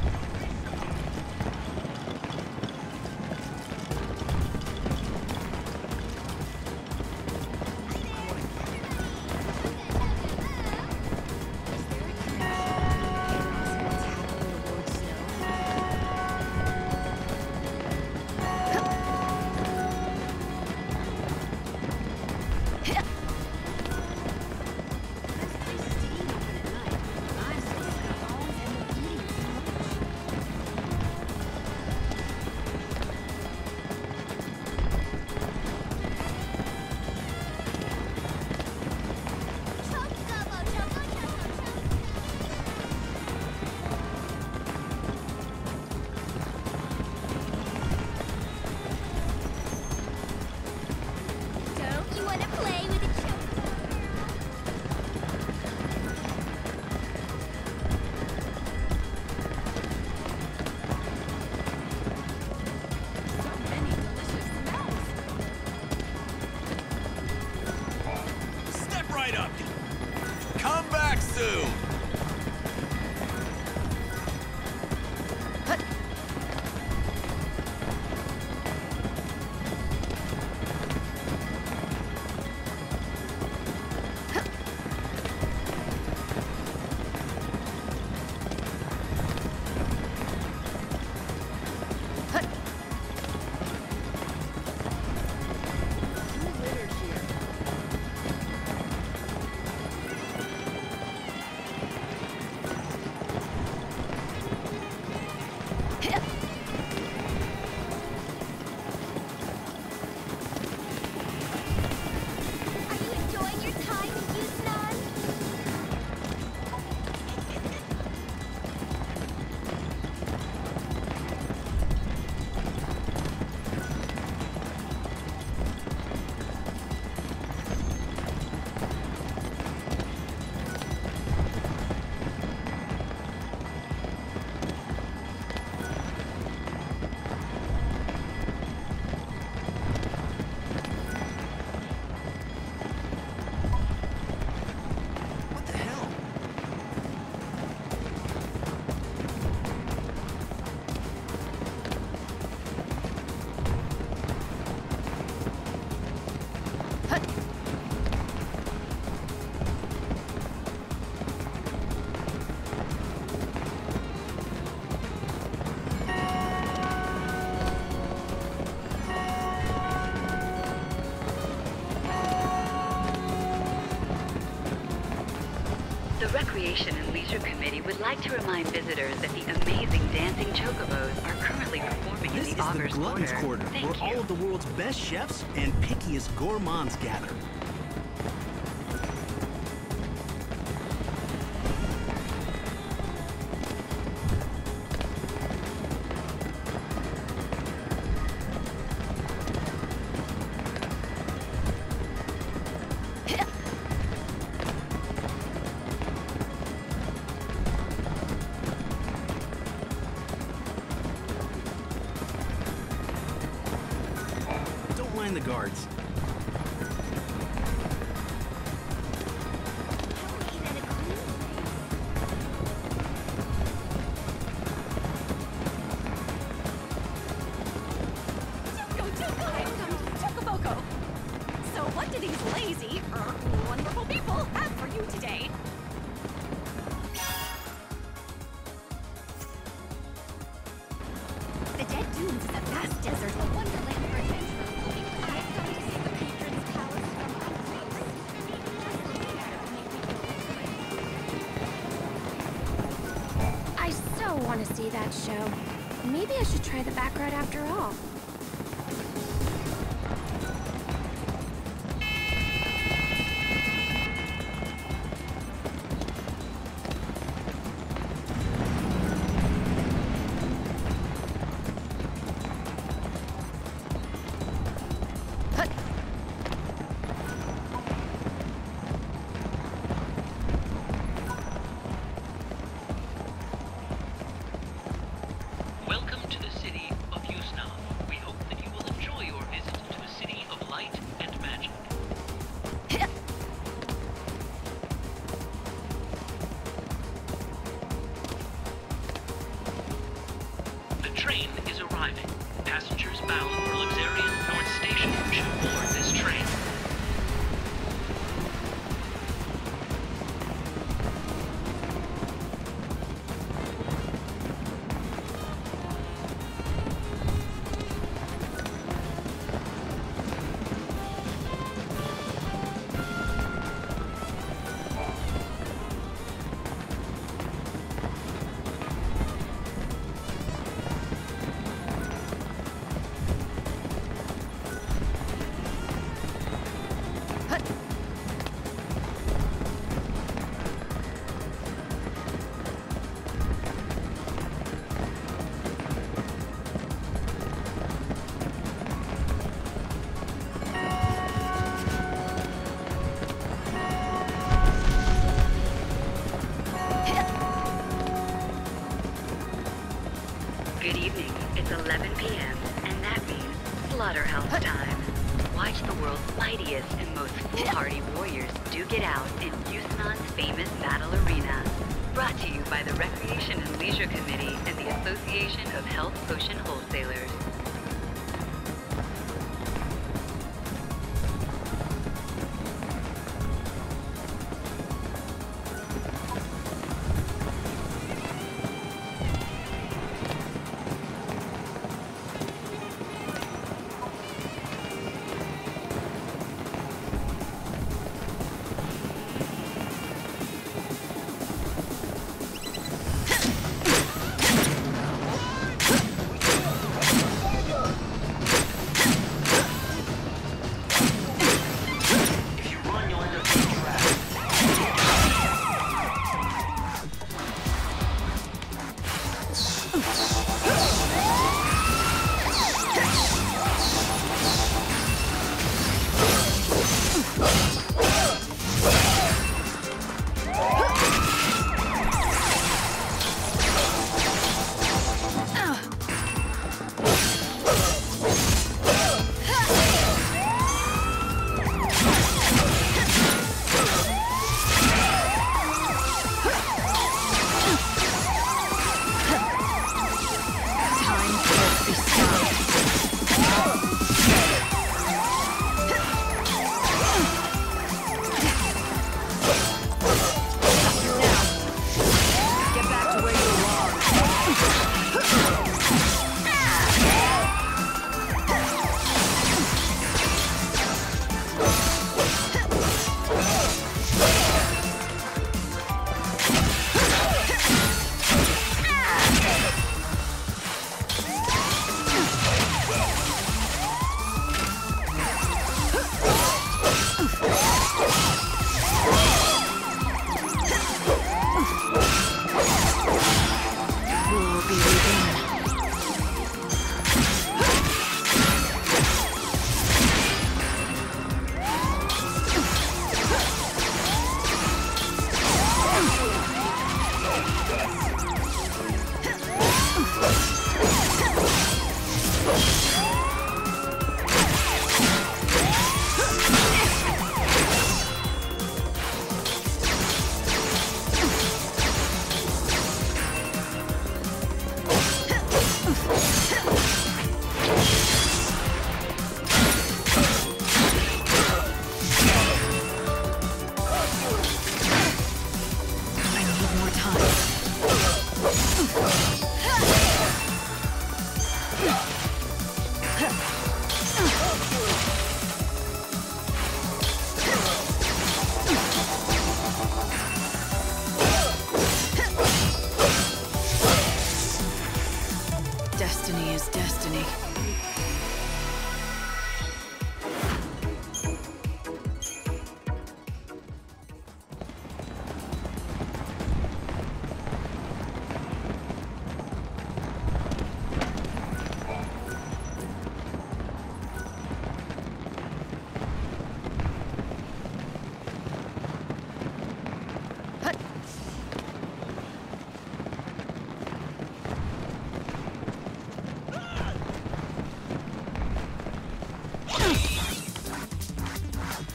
S2: The Recreation and Leisure Committee would like to remind visitors that the amazing dancing chocobos are currently performing
S16: This
S2: in the
S16: is the
S2: Augers
S16: Glutton's Quarter,
S2: Thank
S16: where all of the world's best chefs and pickiest gourmands gather. Don't mind the guards.
S3: Chocoboko! So what do these lazy, wonderful people have for you today? The Dead Dunes is a vast desert, a wonderland for adventurers looking for I've come to see the patron's palace from
S6: I so want to see that show. Maybe I should try the back road after all.
S17: Welcome to the city of Yusna. We hope that you will enjoy your visit to the city of light and magic. The train is arriving. Passengers bound for Luxarian North Station should board this train.
S2: Good evening. It's 11 p.m., and that means slaughterhouse time. Watch the world's mightiest and most foolhardy warriors duke it out in Yusnan's famous battle arena. Brought to you by the Recreation and Leisure Committee and the Association of Health Potion Wholesalers.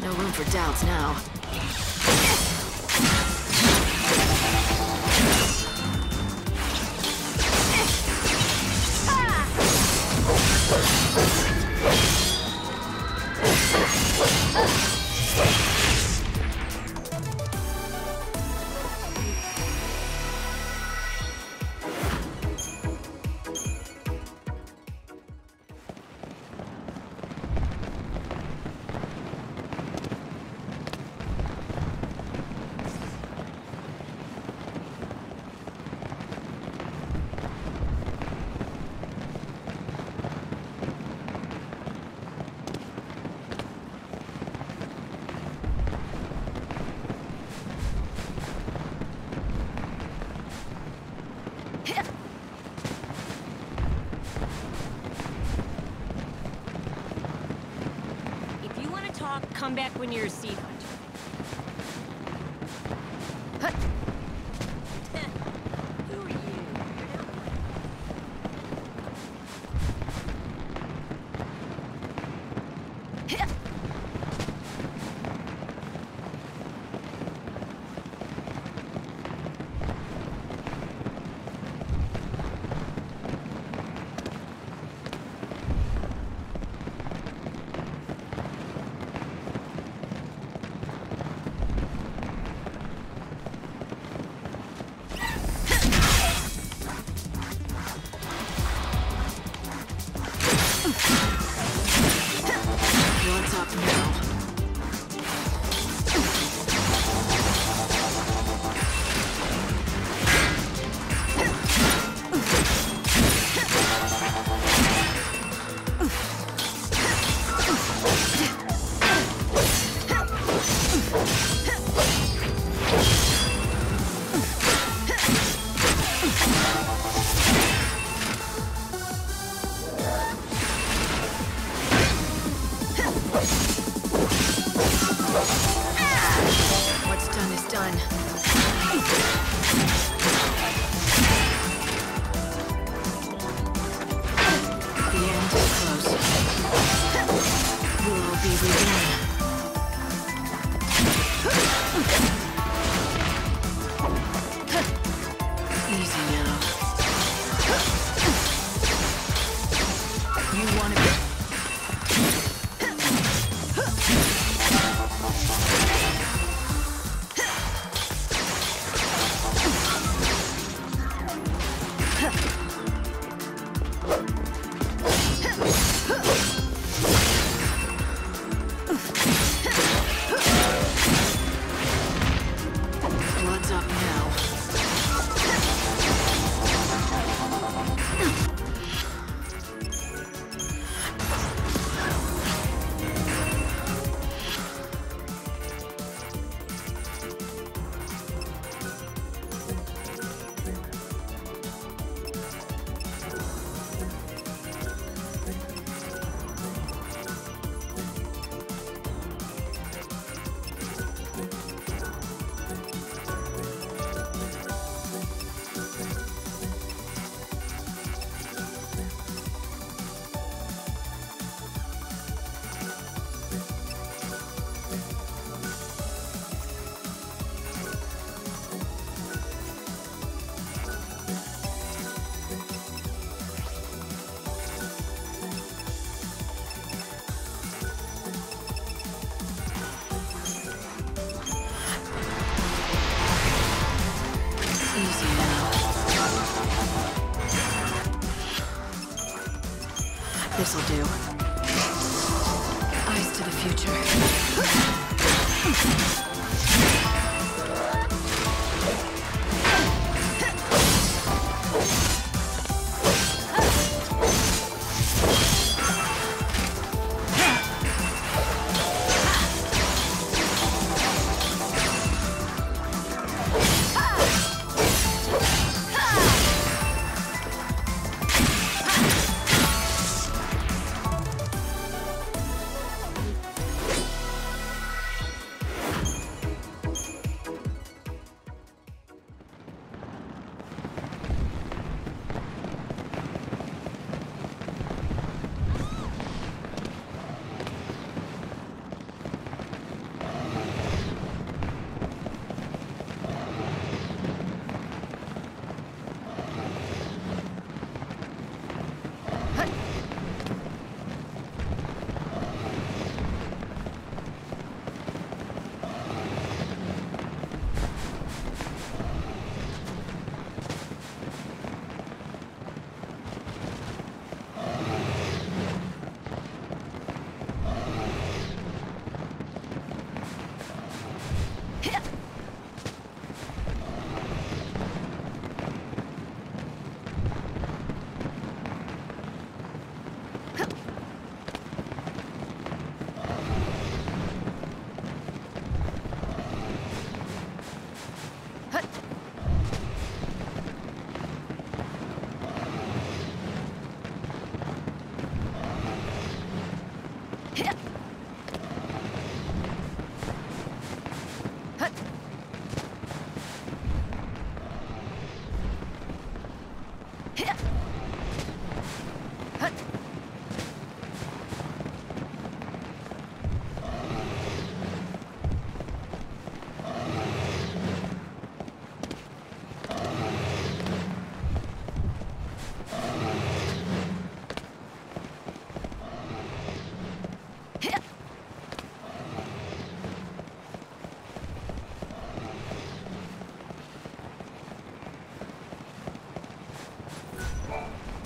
S5: No room for doubts now.
S19: Come back when you're a sea hunter. Who are you?
S5: What's up now? What's done is done. The end is close. We'll all be reborn. Easy now. You want to be... What's up now? Easy now. This'll do. Eyes to the future.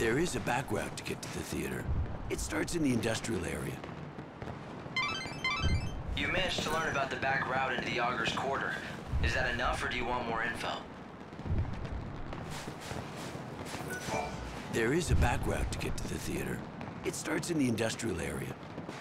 S20: There is a back route to get to the theater. It starts in the industrial area.
S7: You managed to learn about the back route into the Augur's Quarter. Is that enough, or do you want more info?
S20: There is a back route to get to the theater. It starts in the industrial area.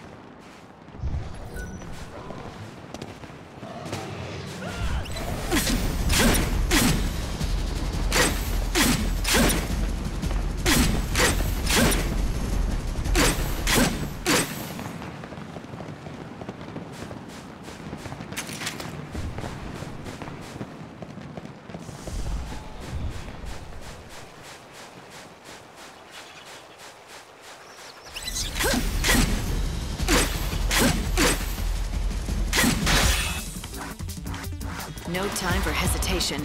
S5: No time for hesitation.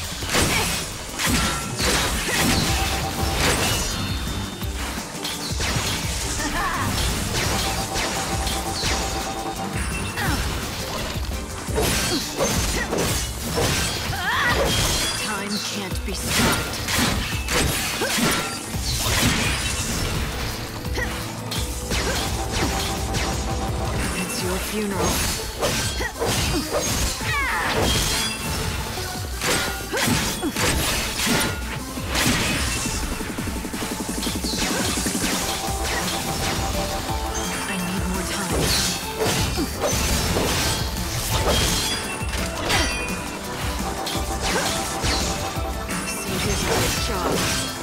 S5: Time can't be stopped. It's your funeral. I need more time. Savior's got a job.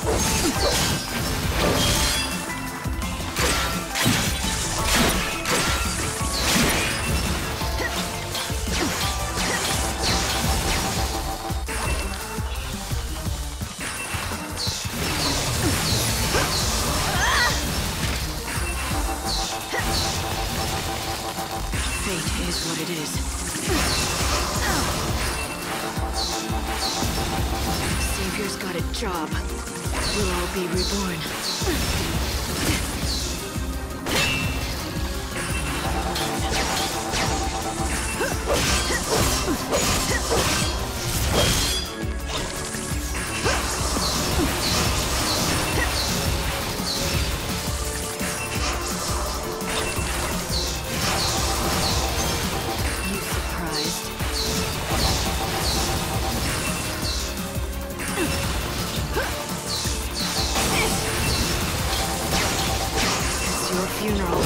S5: Fate is what it is. Savior's got a job. We'll all be reborn. Funeral.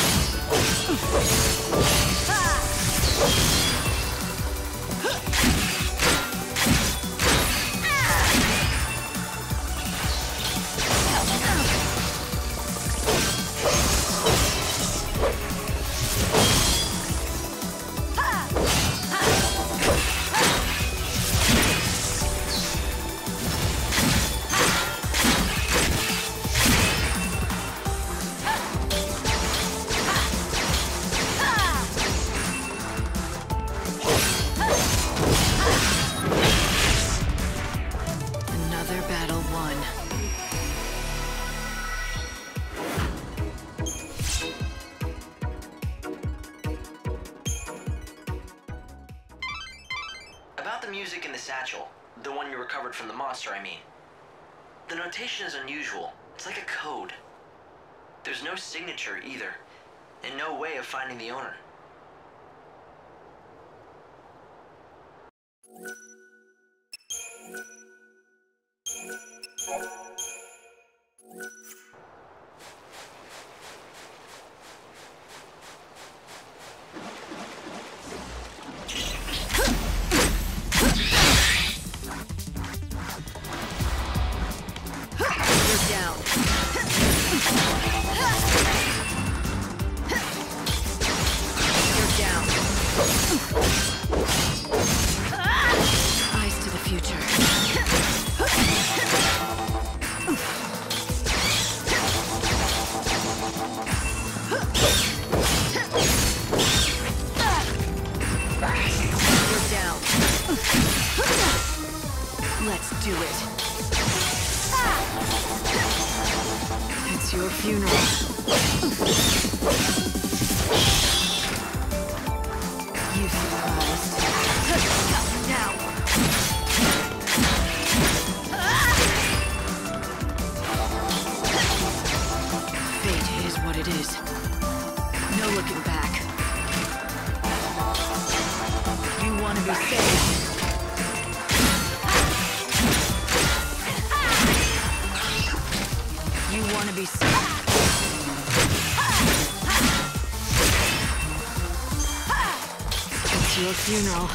S7: About the music in the satchel, the one you recovered from the monster, I mean. The notation is unusual. It's like a code. There's no signature either, and no way of finding the owner.
S5: Eyes to the future. You're down. Let's do it. It's your funeral. You surprised. Now. want to be saved. You want to be saved. It's your funeral.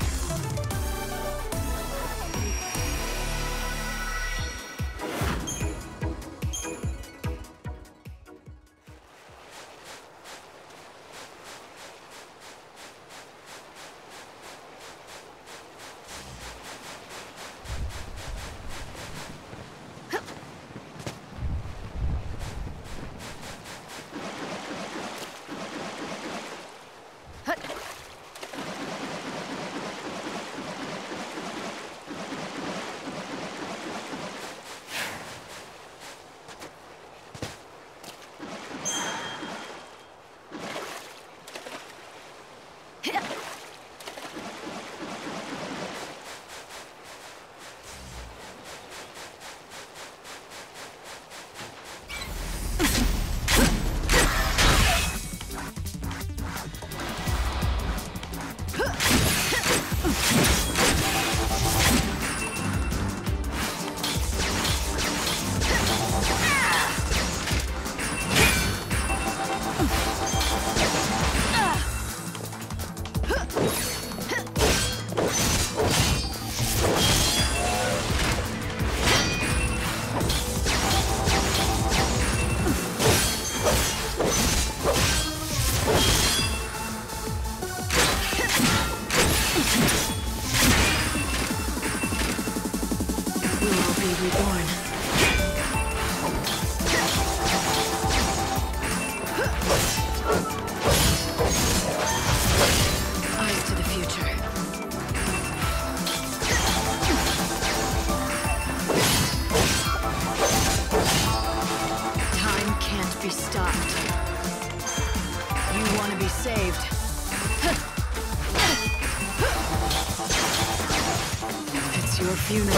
S5: Your funeral.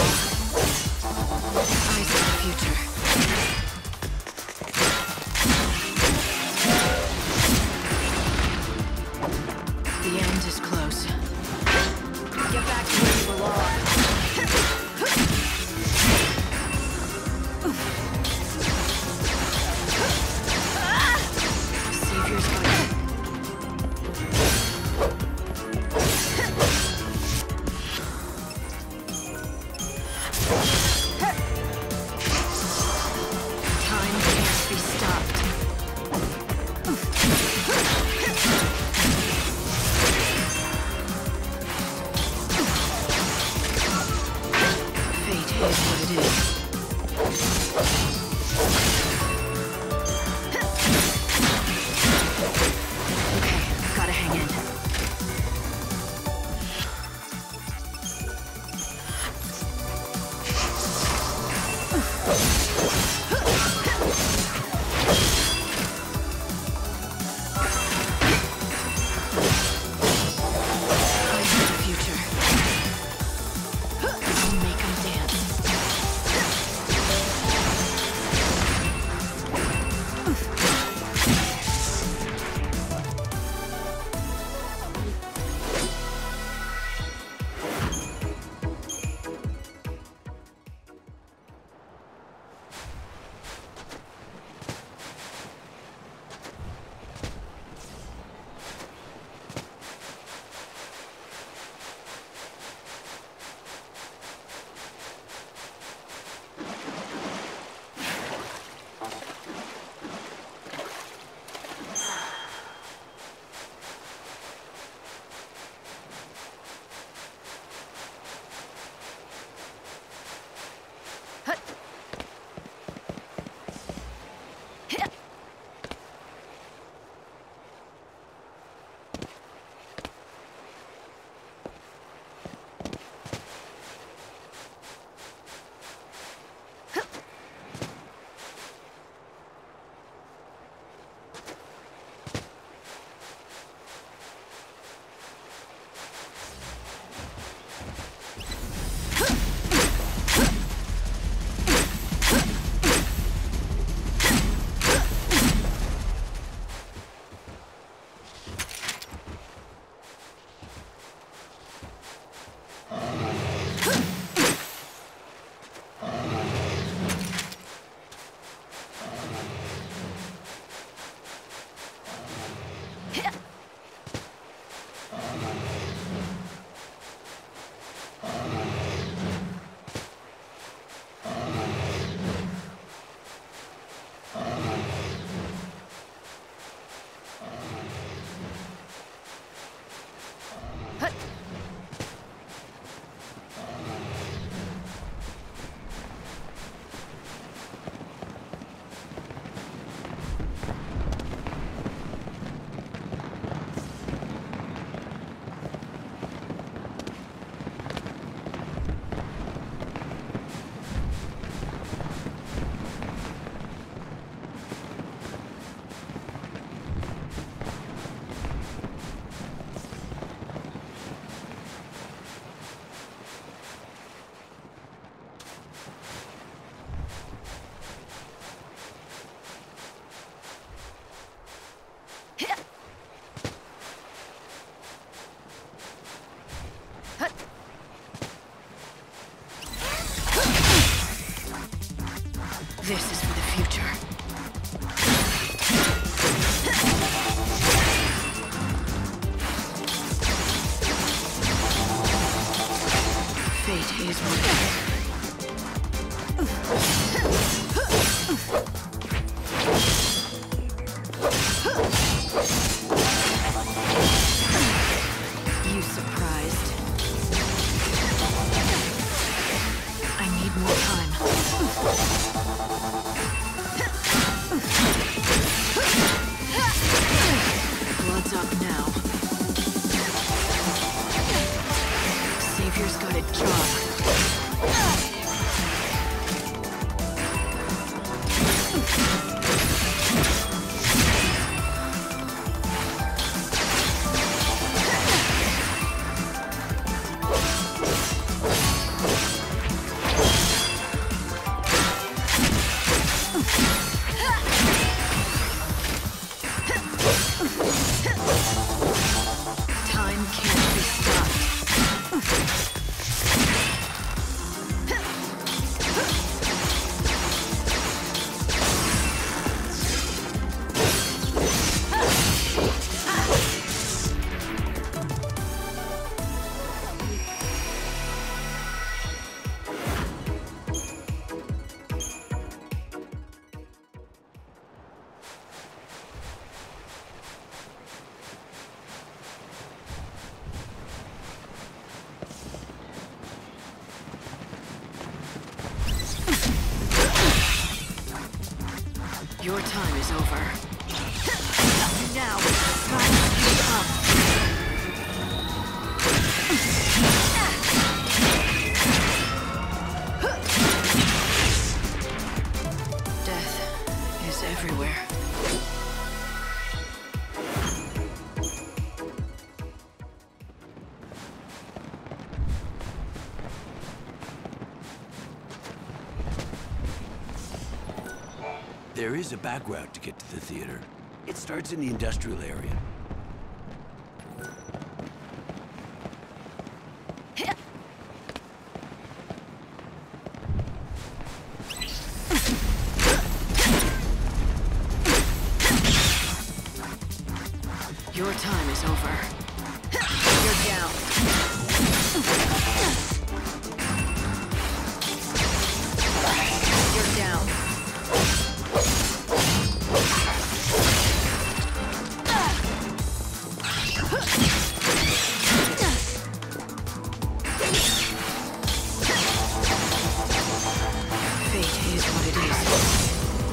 S5: Eyes on the future. The end is close. Get back to where you belong. Savior's going. now. Savior's got a job. Time can't be stopped. Your time is over. Now, time is up. Death is everywhere.
S20: There is a back route to get to the theater. It starts in the industrial area.
S5: Your time is over. You're down. You're down. Fate is what it is.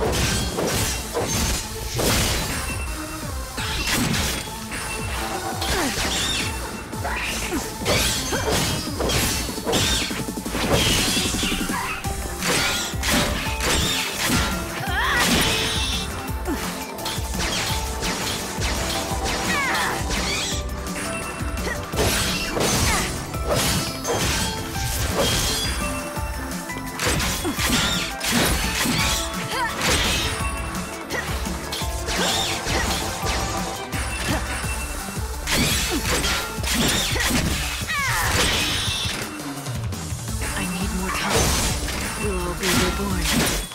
S5: I need more time. We'll all be reborn.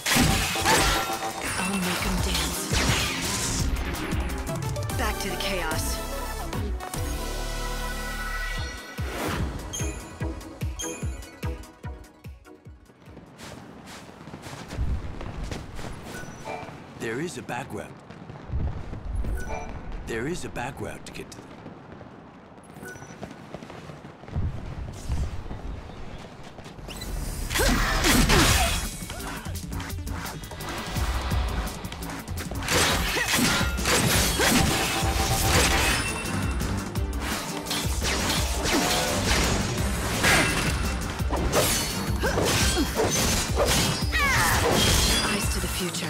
S5: I'll make them dance. Back to the chaos.
S20: There is a back route. There is a back route to get to the...
S5: Eyes to the future.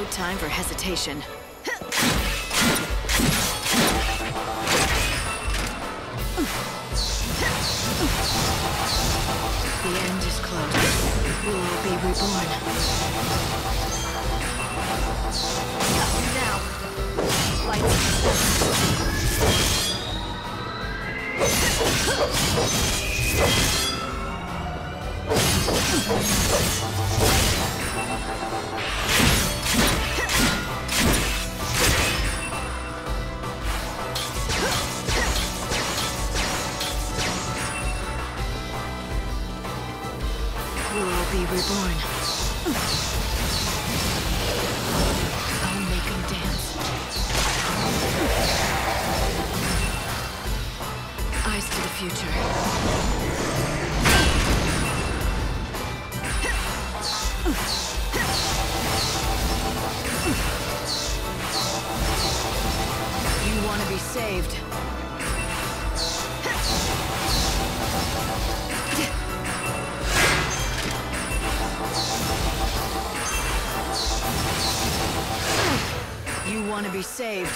S5: time for hesitation. The end is close. We'll all be reborn.
S13: Now, lights.
S5: We'll all be reborn. I'll make them dance. Eyes to the future. You want to be saved. You want to be saved.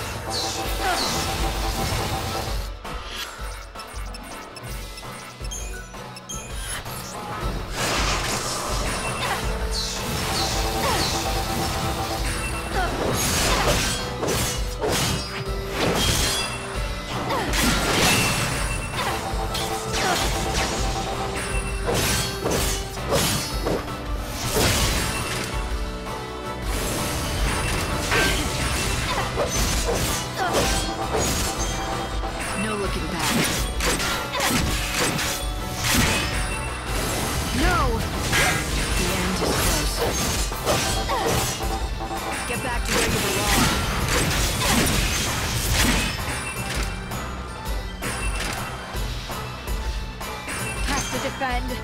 S5: No looking back. No! The end is close. Get back to where you belong.
S13: Have to defend.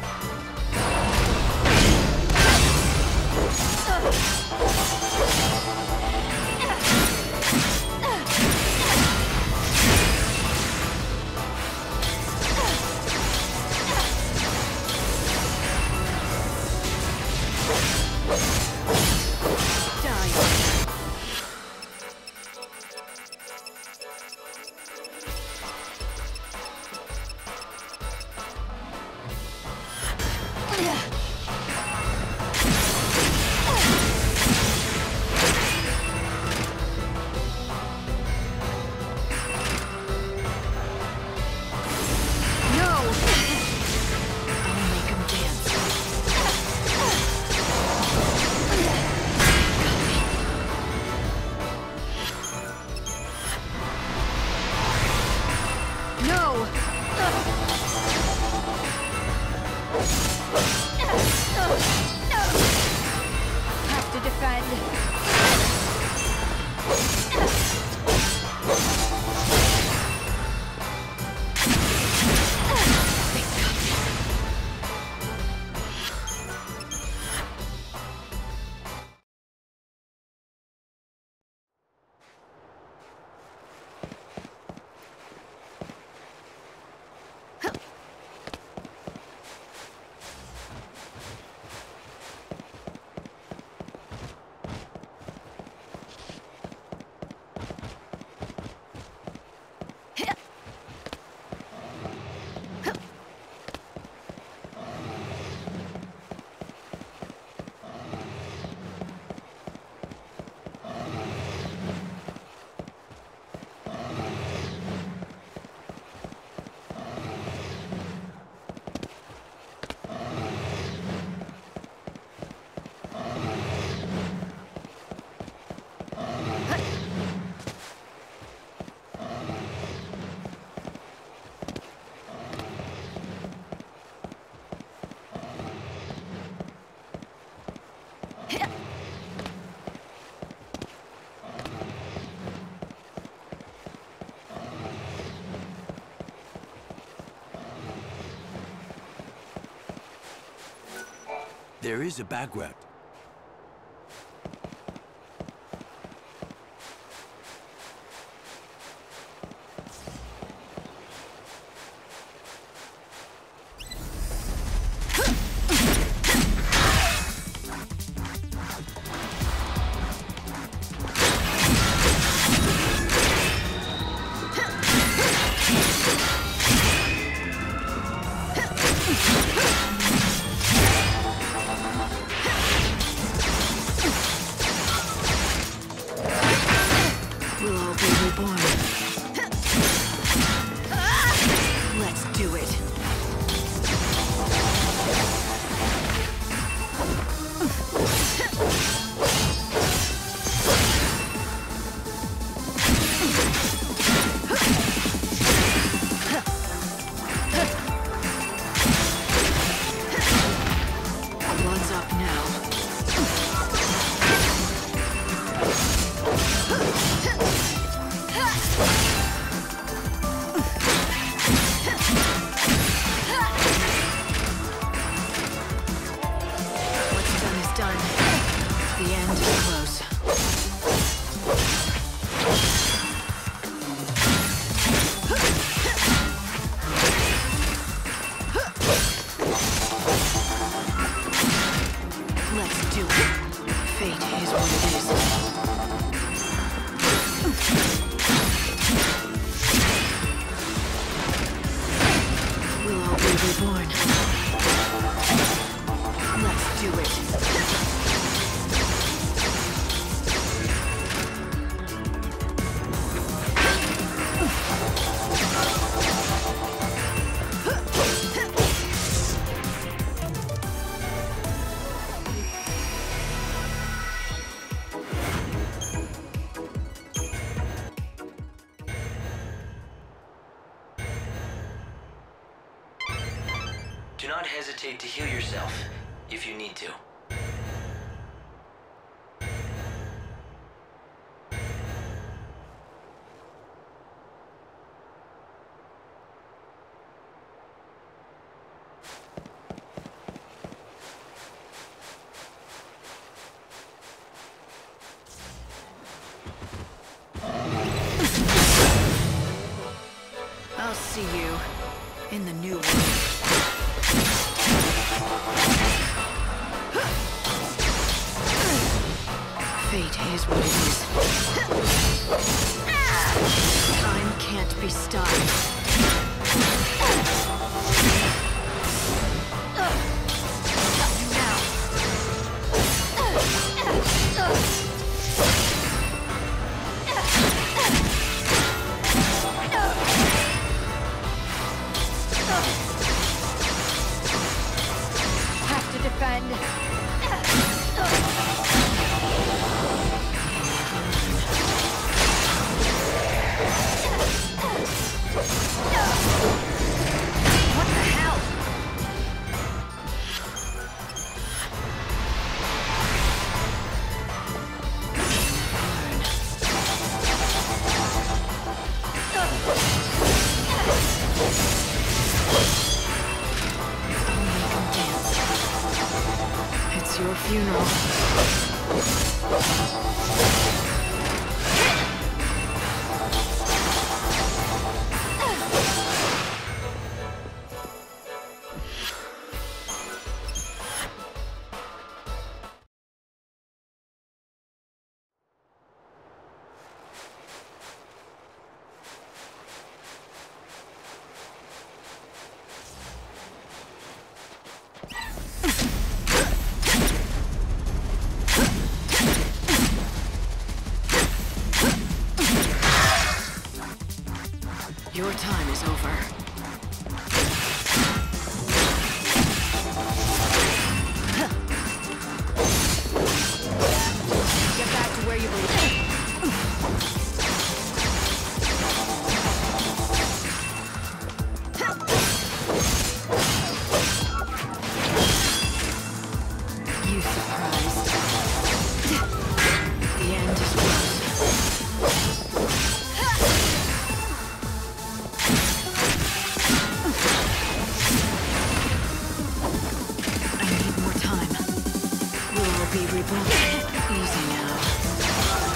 S13: Have to defend.
S20: There is a back route.
S5: reborn. Let's do it.
S7: Do not hesitate to heal yourself if you need to.
S5: I'll see you in the new world. Fate is what it is. Time can't be stopped.
S13: Have to defend.
S5: What the hell? It's your funeral. Your time is over. Get back to where you belong. You surprised. The end is close. I need more time. We'll be reborn. Easy now.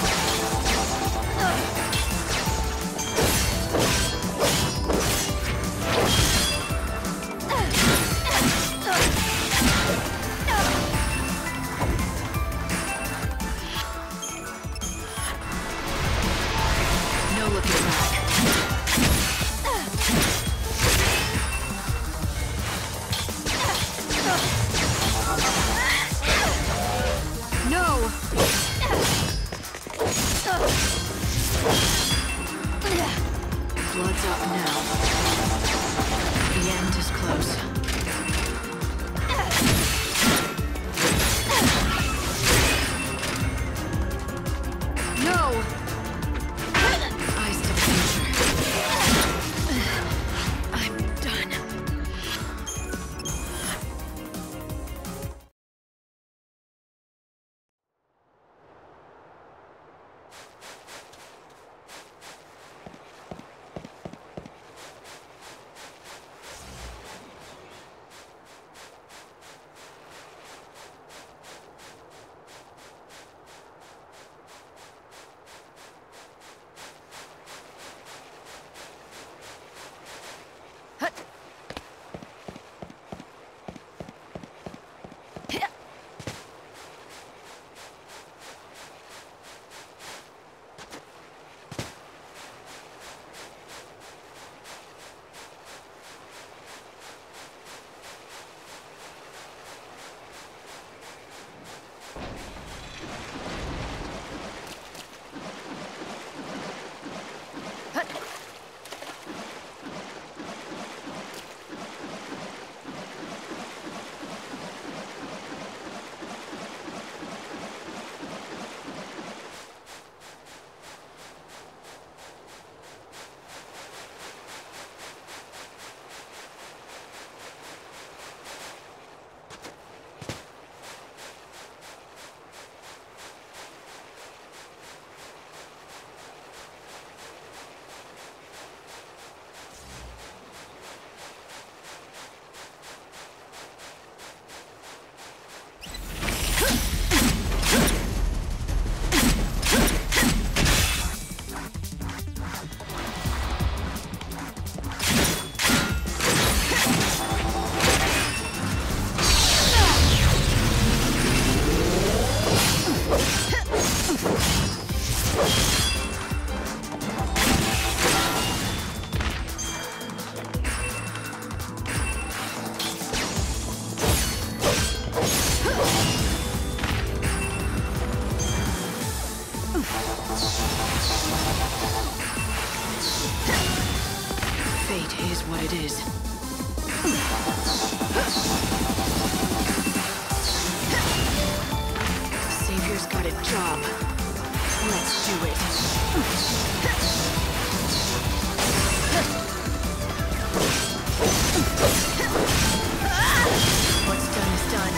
S5: Fate is what it is. Savior's got a job. Let's do it. What's done is done.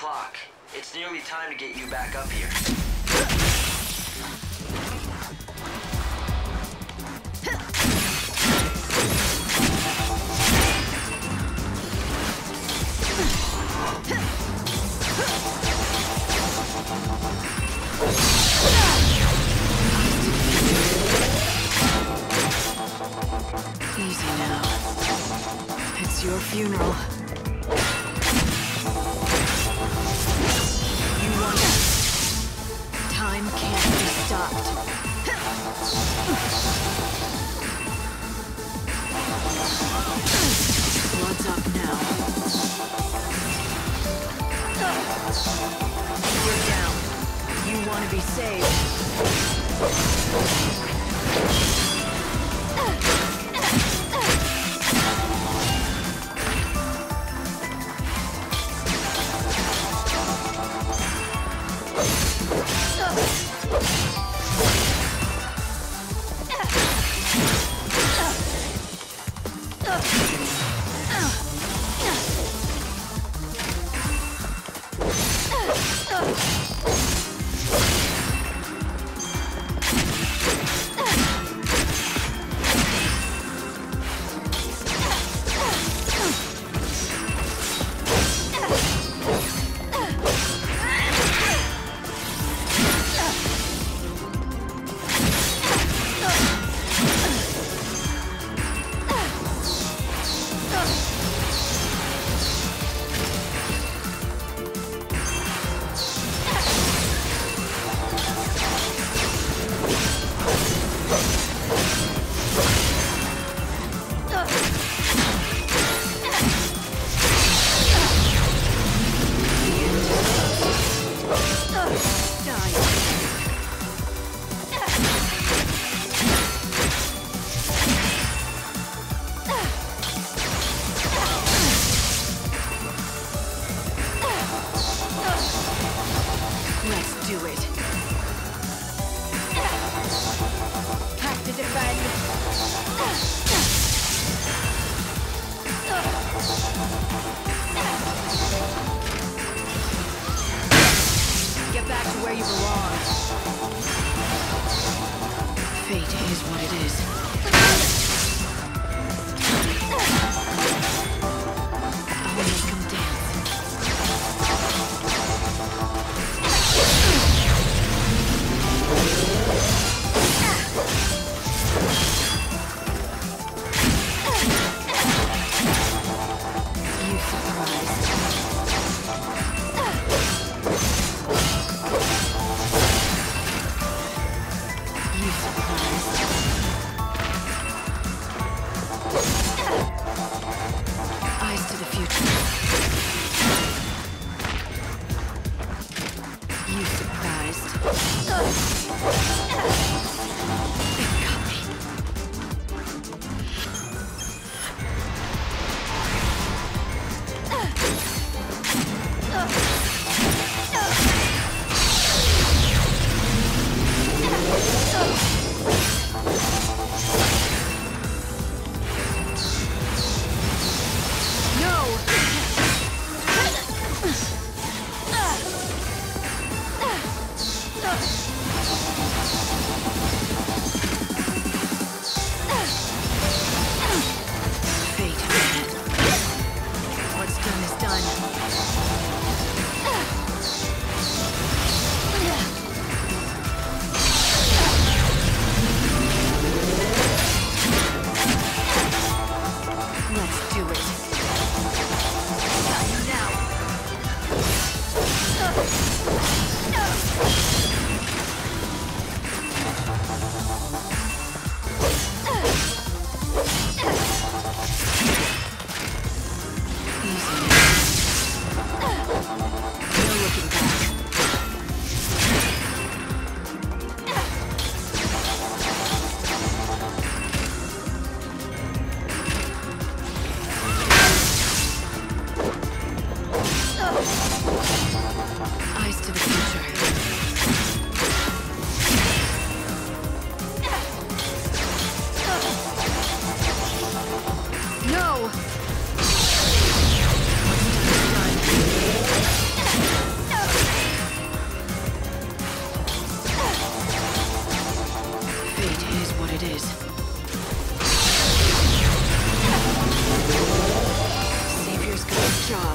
S7: clock. It's nearly time to get you back up here.
S5: Easy now. It's your funeral. You won. Time can't be stopped. Blood's up now. You're down. You want to be saved. Get back to where you belong. Fate is what it is. I'll make them dance. You surprised. Eyes to the future. You surprised. They got me. it is. Savior's got a job.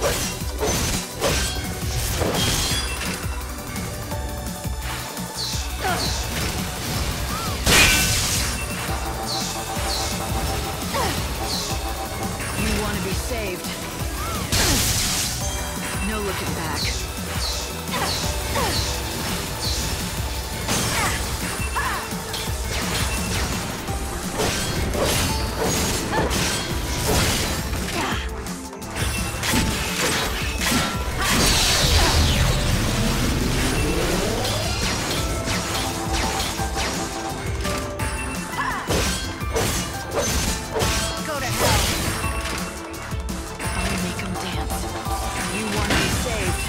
S5: You want to be saved. No looking back. Go to hell. I'll make 'em dance. You want to be saved.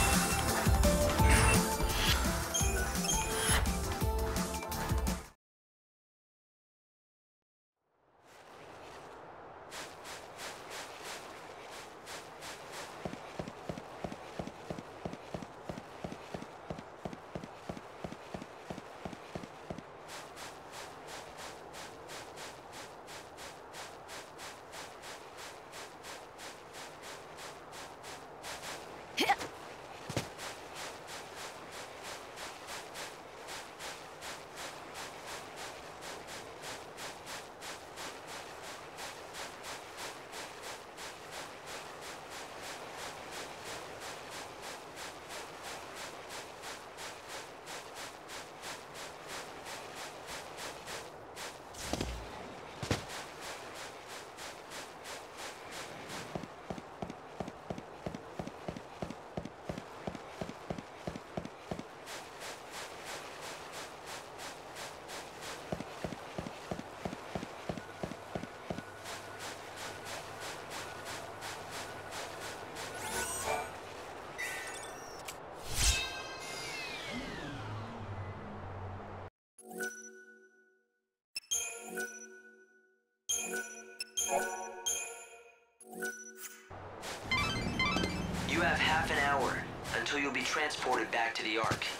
S7: You have half an hour until you'll be transported back to the Ark.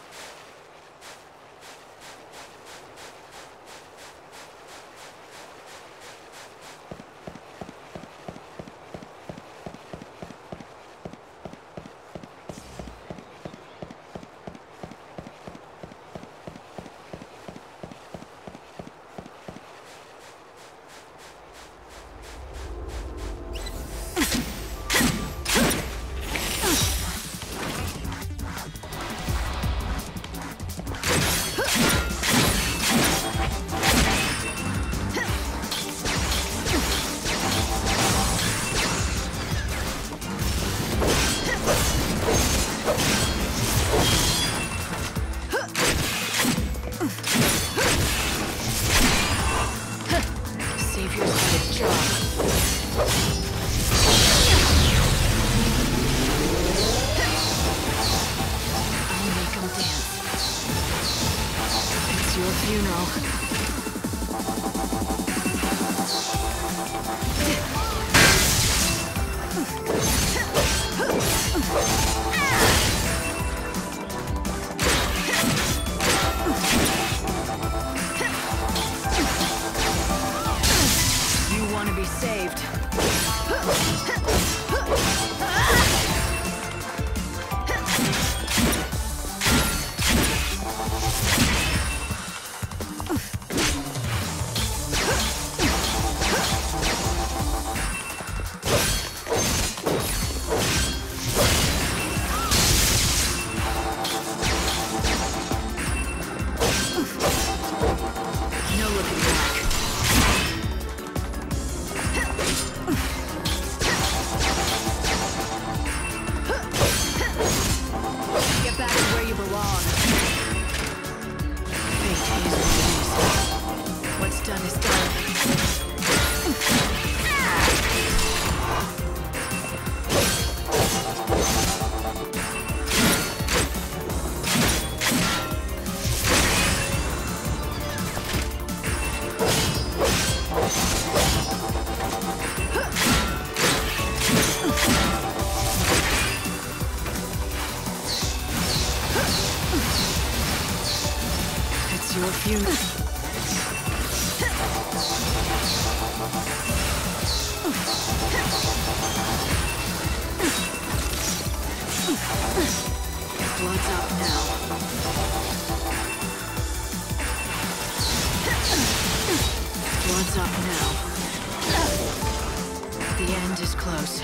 S5: Savior's got a job. I'll make 'em dance. It's your funeral. You want to be saved. No looking back. Get back to where you belong. Fate is what it is. What's done is done. It's your funeral. Blood's up now. Blood's up now. The end is close.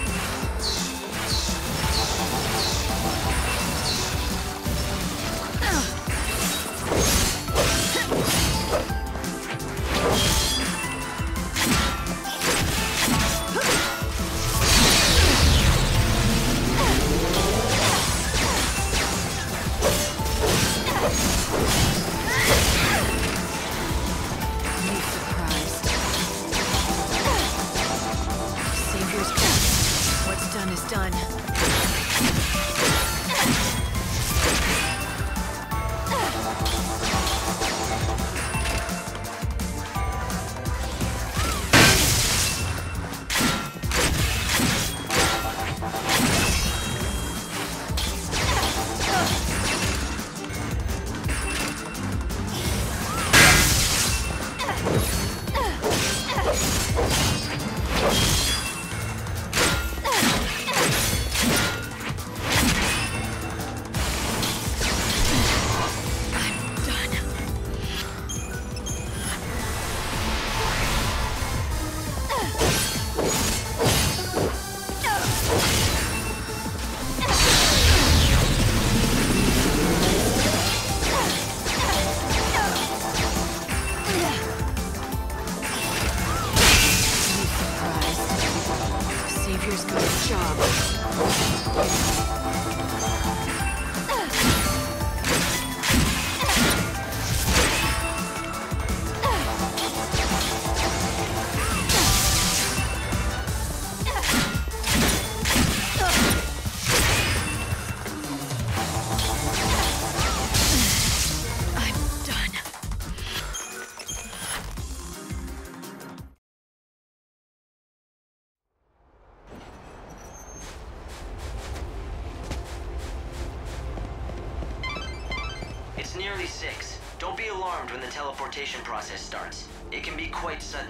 S7: Nearly 6. Don't be alarmed when the teleportation process starts. It can be quite sudden.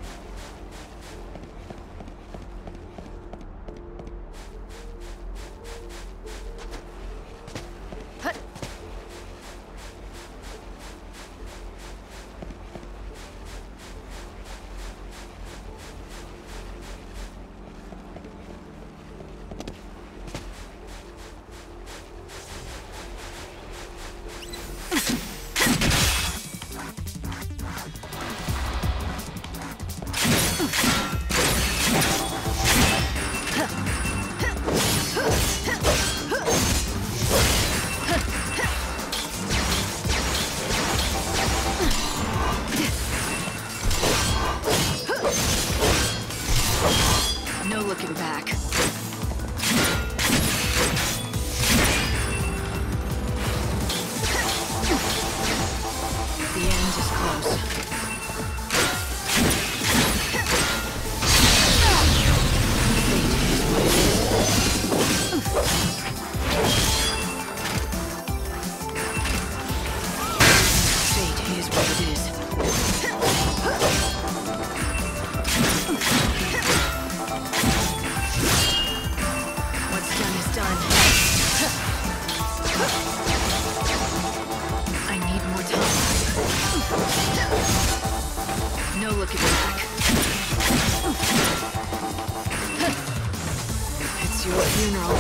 S5: No looking back. The end is close. Fate is what it is. What's done is done. I need more time. No looking back. It's your funeral.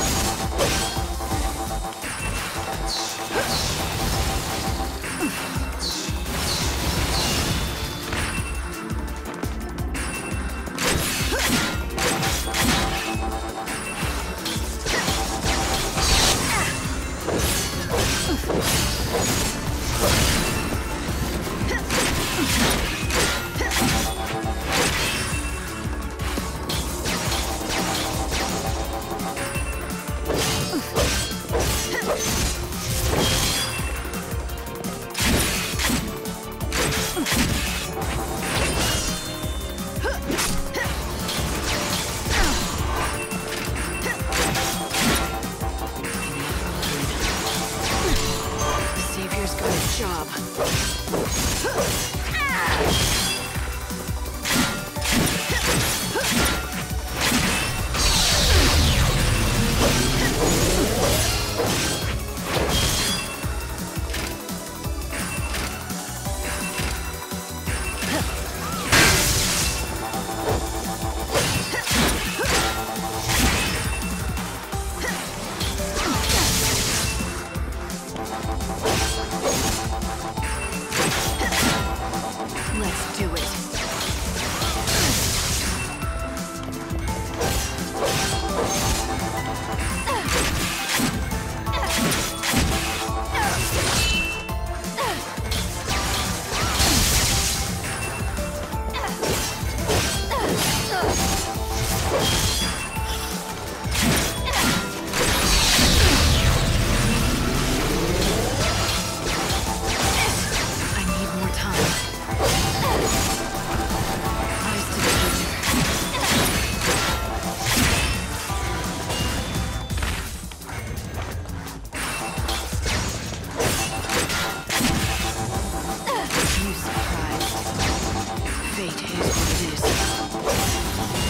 S5: Fate is what it is.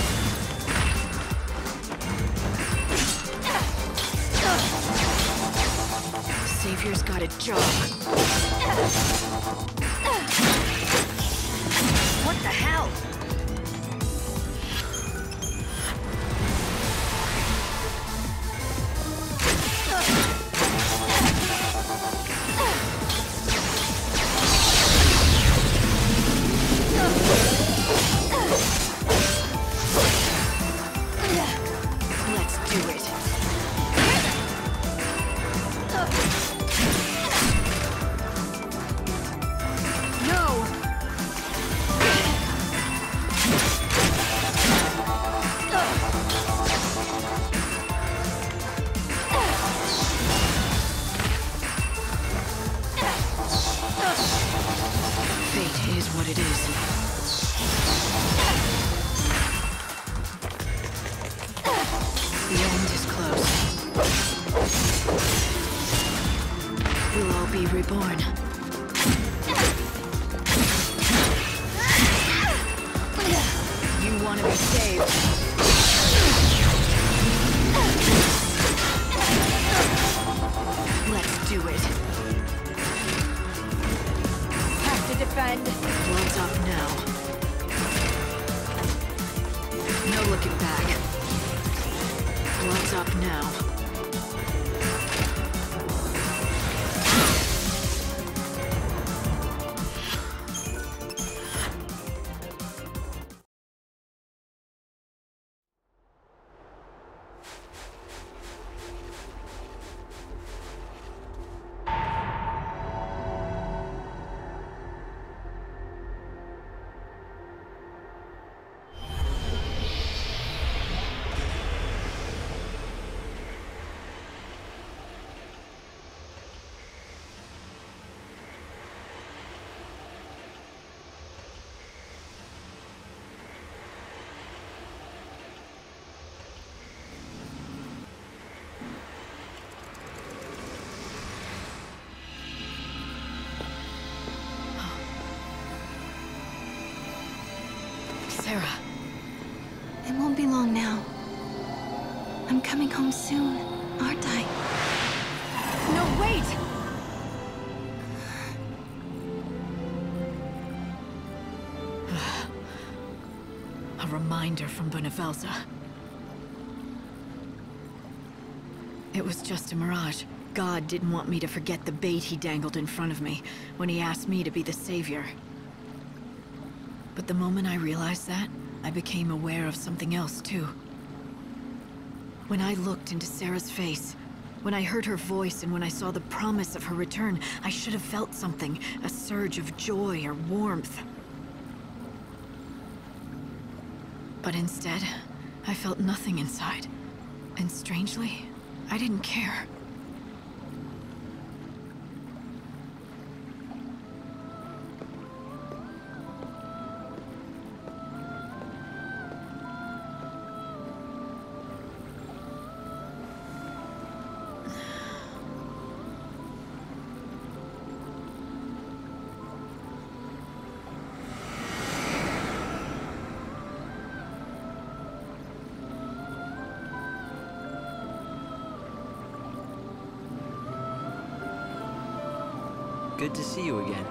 S5: Savior's got a job. What the hell? Let's do it. No! Fate is what it is. The end is close. We'll all be reborn. You want to be saved. Let's do it. Have to defend. Blood's up now. No looking back. Blood's up now. Sarah.
S6: It won't be long now. I'm coming home soon, aren't I?
S5: No, wait! A reminder from Benevelza. It was just a mirage. God didn't want me to forget the bait he dangled in front of me when he asked me to be the savior. But the moment I realized that, I became aware of something else too. When I looked into Sarah's face, when I heard her voice and when I saw the promise of her return, I should have felt something, a surge of joy or warmth. But instead, I felt nothing inside. And strangely, I didn't care.
S10: Good to see you again.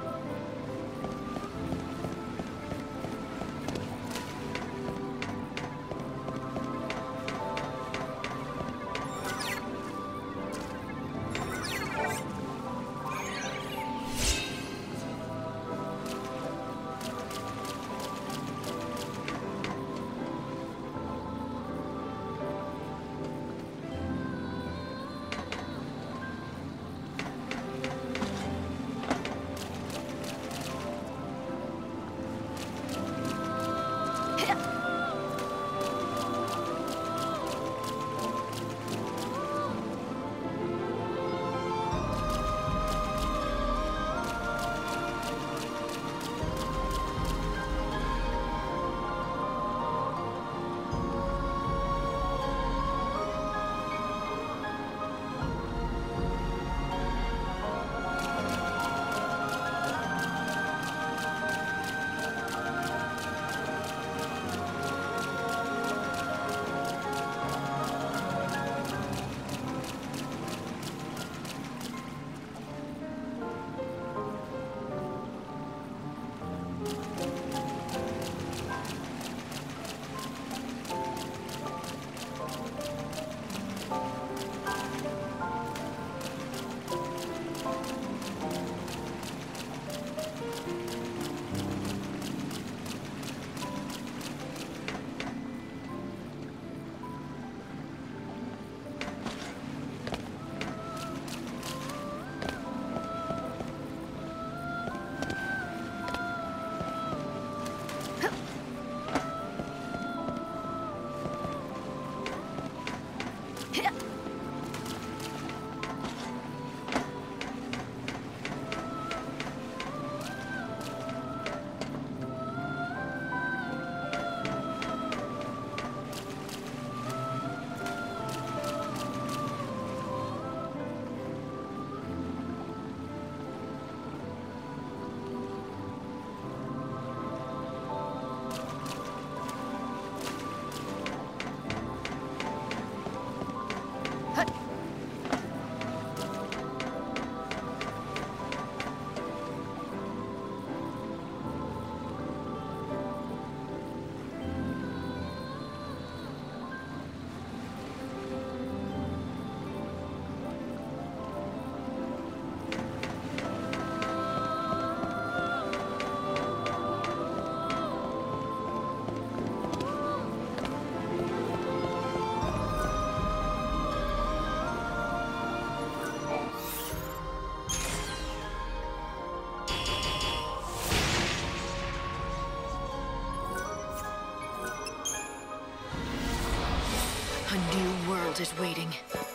S5: world is waiting.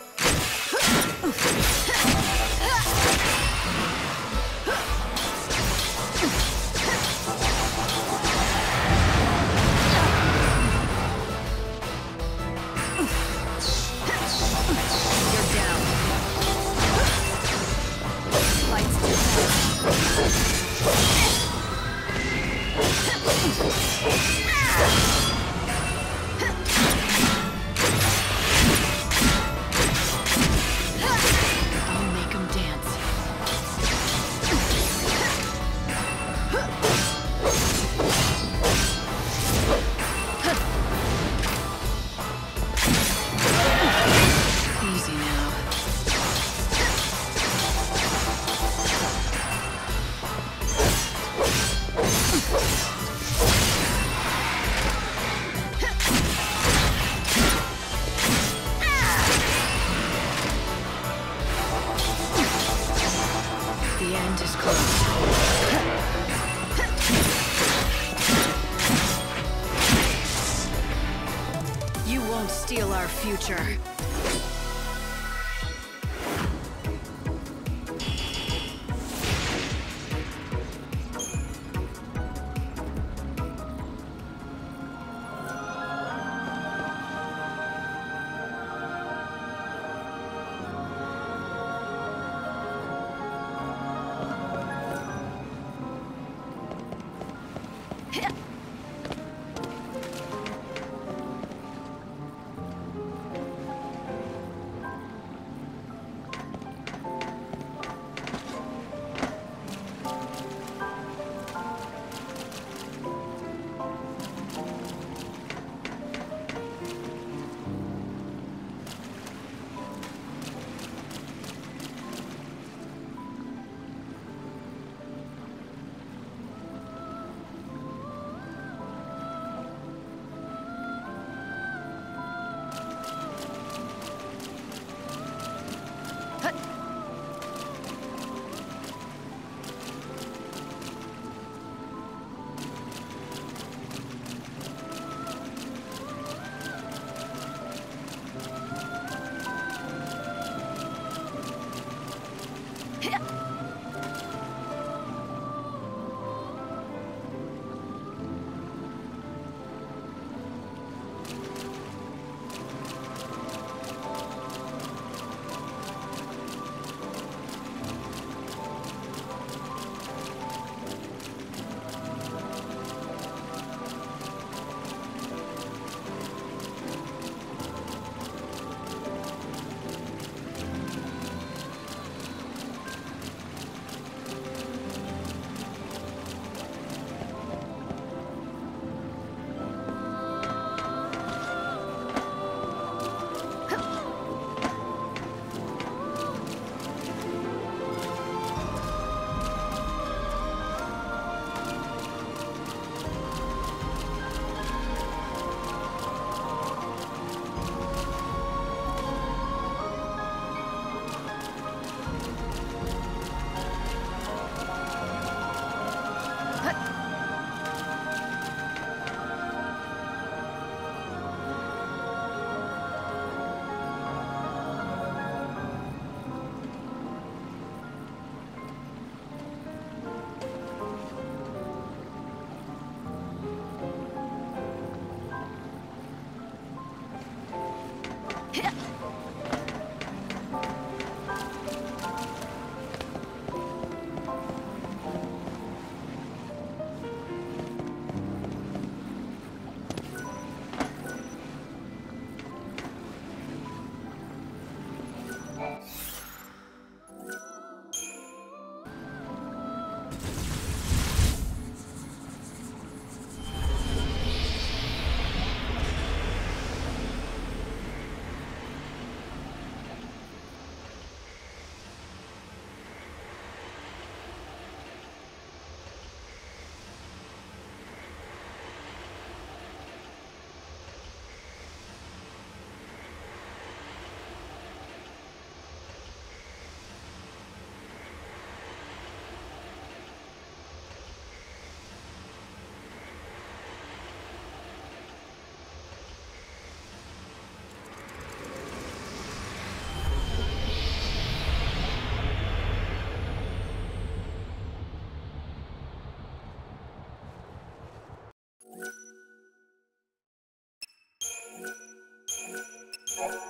S5: Steal our future.
S11: Oh.